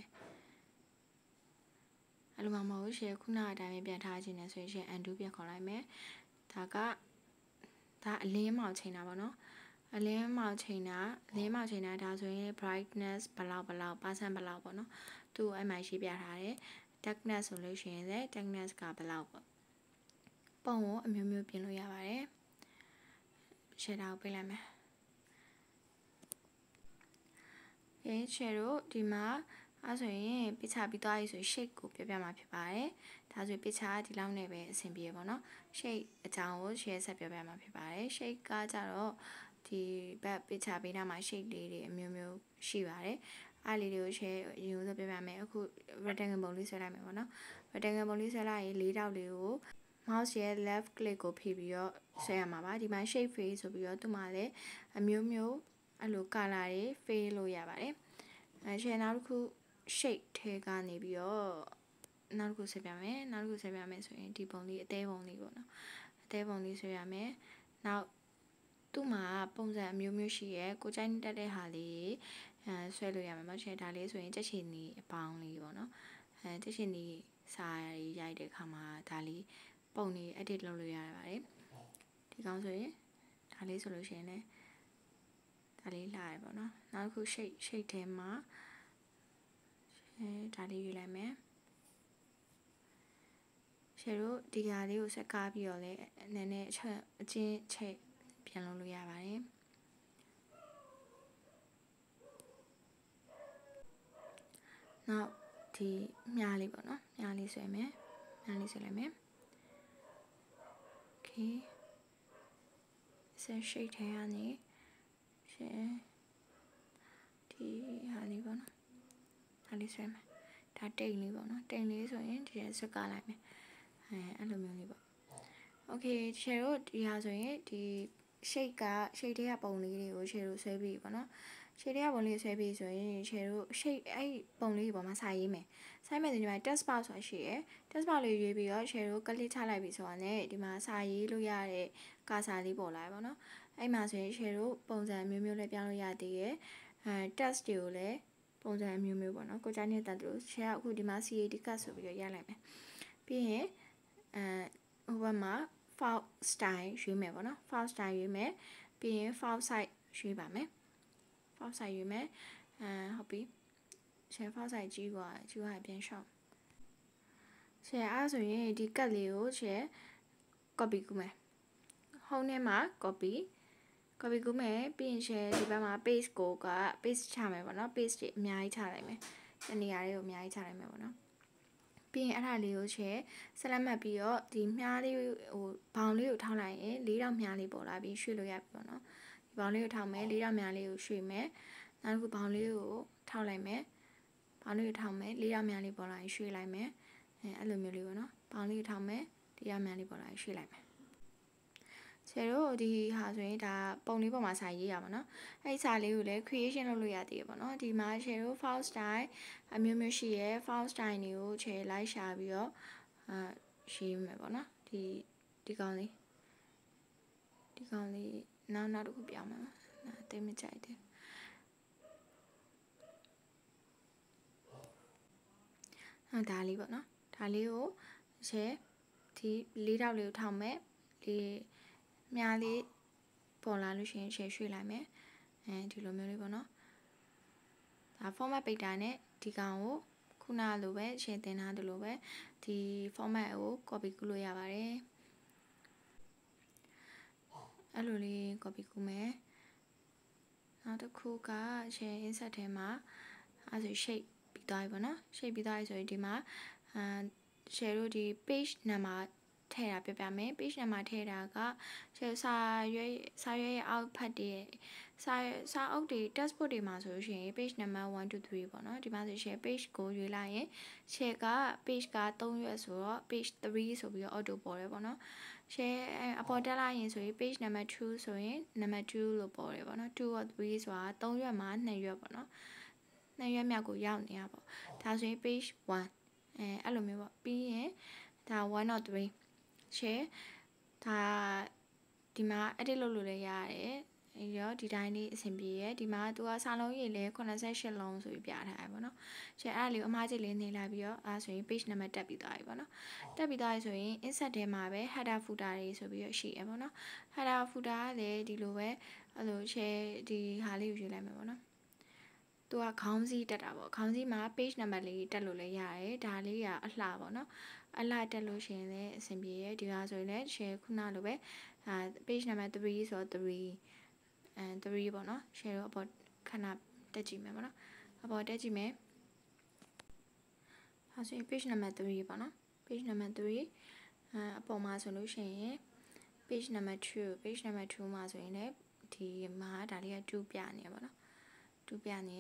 A: အဲ့လိုမှမဟုတ် share ခုနအတိုင်းပဲပြန်ထားခြင်းနဲ့ဆိုရင် share undo ပြန်ခေါ်လိုက်မယ်ဒါကဒါအလင်းမောင်ချိန်တာပေါ့နော်အလင်းမောင်ချိန်တာအလင်းမောင်ချိန်တာဒါဆိုရင် brightness ဘလောက်ဘလောက် percent ဘလောက်ပေါ့နော်သူ့အဲ့မှာရေးပြထားတယ် darkness ဆိုလို့ရှိရင်လည်း darkness ကဘလောက်ပေါ့ပုံကိုအမျိုးမျိုးပြင်လို့ရပါတယ် share တာကိုပေးလိုက်မယ်အဲ share တို့ဒီမှာအဲဆိုရင် picture ပြီးသွားပြီဆိုရင် shape ကိုပြပြမှာဖြစ်ပါတယ်ဒါဆို picture ဒီလောက်နဲ့ပဲအဆင်ပြေရပါတော့ shape အကြောင်းကို share ဆက်ပြပြမှာဖြစ်ပါတယ် shape ကကြတော့ဒီဘက် picture ပေးထားမှာ shape လေးတွေအမျိုးမျိုးရှိပါတယ်အားလေးတွေကို share ယူလို့ပြပြမယ်အခု rectangle ပုံလေးဆွဲလိုက်မယ်ပေါ့နော် rectangle ပုံလေးဆွဲလိုက်ရင်လေးတောက်လေးကို mouse ရဲ့ left click ကိုဖိပြီးတော့ဆွဲရမှာပါဒီမှာ shape face ဆိုပြီးတော့သူ့မှာလည်းအမျိုးမျိုးအဲ့လို color တွေ fill လို့ရပါတယ်အဲရှယ်နောက်တစ်ခု shade ထဲကနေပြီးတော့နောက်တစ်ခုဆက်ပြမယ်နောက်တစ်ခုဆက်ပြမယ်ဆိုရင်ဒီပုံလေးအသေးပုံလေးပေါ့နော်အသေးပုံလေးဆွဲရမယ်နောက်သူ့မှာပုံစံအမျိုးမျိုးရှိရဲကိုကြိုက်တက်တဲ့ဟာလေးအဲဆွဲလို့ရမယ်မရှယ်ဒါလေးဆိုရင်ချက်ချီနီအပေါင်းလေးပေါ့နော်အဲချက်ချီနီစာရီရိုက်တဲ့အခါမှာဒါလေးပုံလေး edit လုပ်လို့ရပါတယ်ဒီကောင်ဆိုရင်ဒါလေးဆိုလို့ရှိရင်လည်းဒါလေးလာရပေါ့နော်နောက်တစ်ခု shade shade ထဲမှာအဲဒါလေးယူလိုက်မယ်ရှယ်တို့ဒီဟာလေးကိုဆက်ကားပြီးတော့လည်းနည်းနည်းအချက်အချင်းချက်ပြန်လုပ်လို့ရပါတယ်နောက်ဒီမြားလေးပေါ့နော်မြားလေးဆွဲမယ်မြားလေးဆွဲလိုက်မယ် okay ဆက် shade ထဲကနေရှယ်ဒီဟာလေးပေါ့နော်ဒါလေးဆွဲမယ်ဒါတိတ်လေးပေါ့နော်တိတ်လေးဆိုရင်ဒီထဲဆွဲကားလိုက်မယ်အဲအဲ့လိုမျိုးလေးပေါ့ okay ရှယ်တို့ဒီဟာဆိုရင်ဒီ shade က shade ထဲကပုံလေးတွေကိုရှယ်တို့ဆွဲပြီးပေါ့နော် shade ထဲကပုံလေးဆွဲပြီးဆိုရင်ရှယ်တို့ shade အဲ့ပုံလေးပေါ်မှာစာရေးမယ်စာရေးမယ်ဆိုဒီမှာ text box ဆိုတာရှိရယ် text box လေးရွေးပြီးတော့ရှယ်တို့ click ချလိုက်ပြီဆိုတာနဲ့ဒီမှာစာရေးလို့ရတဲ့ကာစာလေးပေါ်လာပါတော့အဲ့မှာဆိုရင်ရှယ်တို့ပုံစံမျိုးမျိုးလေးပြောင်းလို့ရသေးရယ်အဲ text တွေကိုလည်းပုံစံမျိုးမျိုးပေါ့နော်ကိုကြိုက်နေတဲ့သူရှယ်ကအခုဒီမှာ C A D cut ဆိုပြီးတော့ရလိုက်မယ်ပြီးရင်အဲဟိုဘက်မှာ font style ရွေးမယ်ပေါ့နော် font style ရွေးမယ်ပြီးရင် font size ရွေးပါမယ် font size ရွေးမယ်အဲဟုတ်ပြီရှယ် font size ကြီးกว่าကြီးกว่าပြန်ရှော့ရှယ်အားဆိုရင်ဒီ cut လေးကိုရှယ် copy ကူးမယ် home ထဲမှာ copy copy ကူးမယ်ပြီးရင်ရှယ်ဒီဘက်မှာ paste ကိုက paste ချမယ်ပေါ့နော် paste တွေအများကြီးချလိုက်မယ်ဒီနေရာလေးကိုအများကြီးချလိုက်မယ်ပေါ့နော်ပြီးရင်အဲ့ဒါလေးကိုရှယ်ဆက်လက်မှတ်ပြီးတော့ဒီမြားလေးဟိုဘောင်လေးကိုထောက်လိုက်ရင်လေးတောင်မြားလေးပေါ်လာပြီးရွှေ့လို့ရပြီပေါ့နော်ဒီဘောင်လေးကိုထောက်မယ်လေးတောင်မြားလေးကိုရွှေ့မယ်နောက်တစ်ခုဘောင်လေးကိုထောက်လိုက်မယ်ဘောင်လေးကိုထောက်မယ်လေးတောင်မြားလေးပေါ်လာရင်ရွှေ့လိုက်မယ်အဲအဲ့လိုမျိုးလေးပေါ့နော်ဘောင်လေးကိုထောက်မယ်လေးတောင်မြားလေးပေါ်လာရင်ရွှေ့လိုက်မယ်ဆယ်တို့ဒီဟာဆိုရင်ဒါပုံလေးပေါ်မှာစာရေးရပါတော့အဲ့စာလေးကိုလည်း creation လုပ်လို့ရသေးတယ်ပေါ့နော်ဒီမှာရှယ်တို့ font style အမျိုးမျိုးရှိရယ် font style တွေကိုချယ်လိုက်ရှာပြီးတော့အာရေးမယ်ပေါ့နော်ဒီဒီကောင်လေးဒီကောင်လေးနောက်နောက်တစ်ခုပြောင်းမယ်နော်တိတ်မကြိုက်တယ်ဟာဒါလေးပေါ့နော်ဒါလေးကိုရှယ်ဒီလေးတောက်လေးကိုထောက်မယ်လေးမြားလေးပေါ်လာလို့ရှိရင်ရှယ်ရွှေ့လိုက်မယ်အဲဒီလိုမျိုးလေးပေါ့နော်ဒါ format ပိတ်တာနဲ့ဒီကောင်ကိုခုနလိုပဲရှယ်တင်ထားသလိုပဲဒီ format ကို copy ကူးလို့ရပါတယ်အဲ့လိုလေး copy ကူးမယ်နောက်တစ်ခုက share insert ထဲမှာအဲဆို shape ပြီးသွားပြီပေါ့နော် shape ပြီးသွားပြီဆိုရင်ဒီမှာအာ share တို့ဒီ page number ထည့်တာပြပြမယ် page number ထည့်တာက share စာရွက်စာရွက်ရဲ့အောက်ဖတ်တွေစာစာအုပ်တွေ textbook တွေမှာဆိုလို့ရှိရင် page number one two three ပေါ့နော်ဒီမှာဆို share page ကိုရွေးလိုက်ရင် share က page ကthreeရွက်ဆိုတော့ page three ဆိုပြီးတော့ auto ပေါ်တယ်ပေါ့နော် share အပေါ်တက်လိုက်ရင်ဆိုရင် page number two ဆိုရင် number two လို့ပေါ်တယ်ပေါ့နော်two or three ဆိုတာthreeရွက်မှာtwoရွက်ပေါ့နော်twoရွက်မြောက်ကိုရောက်နေတာပေါ့ဒါဆိုရင် page one အဲအဲ့လိုမျိုးပေါ့ပြီးရင်ဒါ one or three share ဒါဒီမှာ edit လုပ်လို့လည်းရတယ်အဲ့တော့ဒီတိုင်းလေးအဆင်ပြေရယ်ဒီမှာသူကစာလုံးရေးလဲeighty-eightလုံးဆိုပြီးပြထားတယ်ပေါ့နော်ရှယ်အဲ့ဒါလေးကိုအမှားကြီးလေးနေလိုက်ပြီးတော့အဲဆိုရင် page number တက်ပြီးသွားပြီပေါ့နော်တက်ပြီးသွားပြီဆိုရင် insert ထဲမှာပဲ header footer တွေဆိုပြီးတော့ရှိရယ်ပေါ့နော် header footer ကလည်းဒီလိုပဲအဲ့လိုရှယ်ဒီဟာလေးကိုယူလိုက်မယ်ပေါ့နော်သူကခေါင်းစည်းတက်တာပေါ့ခေါင်းစည်းမှာ page number လေးတက်လို့လည်းရတယ်ဒါလေးကအလှပေါ့နော်အလှတက်လို့ရှိရင်လည်းအဆင်ပြေရယ်ဒီဟာဆိုရင်လည်း share ခုနလိုပဲအာ page number three ဆိုတော့ threeအဲthreeပေါ့နော် share တော့အပေါ်ခဏတက်ကြည့်မယ်ပေါ့နော်အပေါ်တက်ကြည့်မယ်ဒါဆိုရင် page number three ပေါ့နော် page number three အဲအပေါ်မှာဆိုလို့ရှိရင် page number two page number two မှာဆိုရင်လည်းဒီမှာဒါလေးကtwoပြနေရပါတော့twoပြနေရ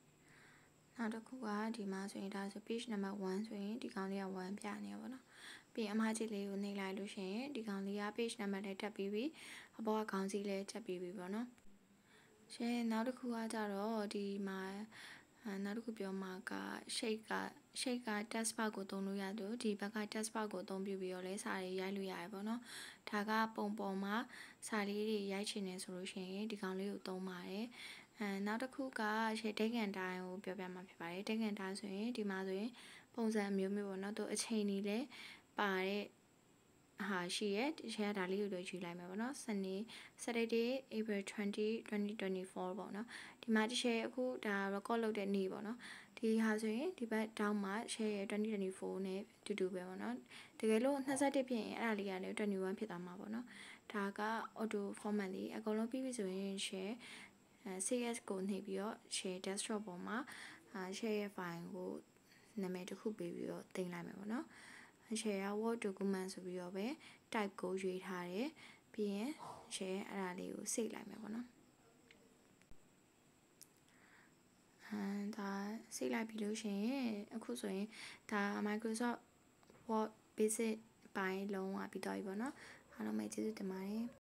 A: နောက်တစ်ခုကဒီမှာဆိုရင်ဒါဆို page number one ဆိုရင်ဒီကောင်လေးကoneပြနေရပါတော့ပြီးအမှားကြီးလေးကိုနှိပ်လိုက်လို့ရှိရင်ဒီကောင်လေးက page number နဲ့တက်ပြီးပြီအပေါ်ကခေါင်းစည်းလေးတက်ပြီးပြီပေါ့နော်ရှင်နောက်တစ်ခုကကြတော့ဒီမှာနောက်တစ်ခုပြောမှာက shake က shake က test bar ကိုသုံးလို့ရတယ်ဒီဘက်က test bar ကိုအသုံးပြုပြီးတော့လဲစာတွေရိုက်လို့ရတယ်ပေါ့နော်ဒါကပုံပေါ်မှာစာလေးတွေရိုက်ချင်နေဆိုလို့ရှိရင်ဒီကောင်လေးကိုသုံးပါတယ်အဲနောက်တစ်ခုကရှေ့ဒိတ်ကန်တိုင်းကိုပြောပြမှာဖြစ်ပါတယ်ဒိတ်ကန်တိုင်းဆိုရင်ဒီမှာဆိုရင်ပုံစံမျိုးမျိုးပေါ့နော်သူအချိန်ကြီးလဲပါတဲ့ဟာရှိရဲ့ရှယ်ကဒါလေးကိုတော့ယူလိုက်မယ်ပေါ့နော်စနေ Saturday April twentieth twenty twenty-four ပေါ့နော်ဒီမှာရှယ်အခုဒါ record လုပ်တဲ့နေ့ပေါ့နော်ဒီဟာဆိုရင်ဒီဘက်တောင်းမှာရှယ်ရဲ့twenty twenty-fourနဲ့တူတူပဲပေါ့နော်တကယ်လို့twenty-oneဖြစ်ရင်အဲ့ဒါလေးကလည်းtwenty-oneဖြစ်သွားမှာပေါ့နော်ဒါက auto format လေးအကုန်လုံးပြီးပြီဆိုရင်ရှယ်C S ကိုနှိပ်ပြီးတော့ share desktop ပေါ်မှာ share ရဲ့ file ကိုနာမည်တစ်ခုပေးပြီးတော့တင်လိုက်မယ်ပေါ့နော် share word document ဆိုပြီးတော့ပဲ type ကိုရွေးထားတယ်ပြီးရင် share အဲ့ဒါလေးကို save လိုက်မယ်ပေါ့နော်အဲဒါ save လိုက်ပြီလို့ရှိရင်အခုဆိုရင်ဒါ Microsoft Word Basic ပိုင်းလုံးဝပြီးတော့ပြီပေါ့နော်အားလုံးပဲကျေးဇူးတင်ပါတယ်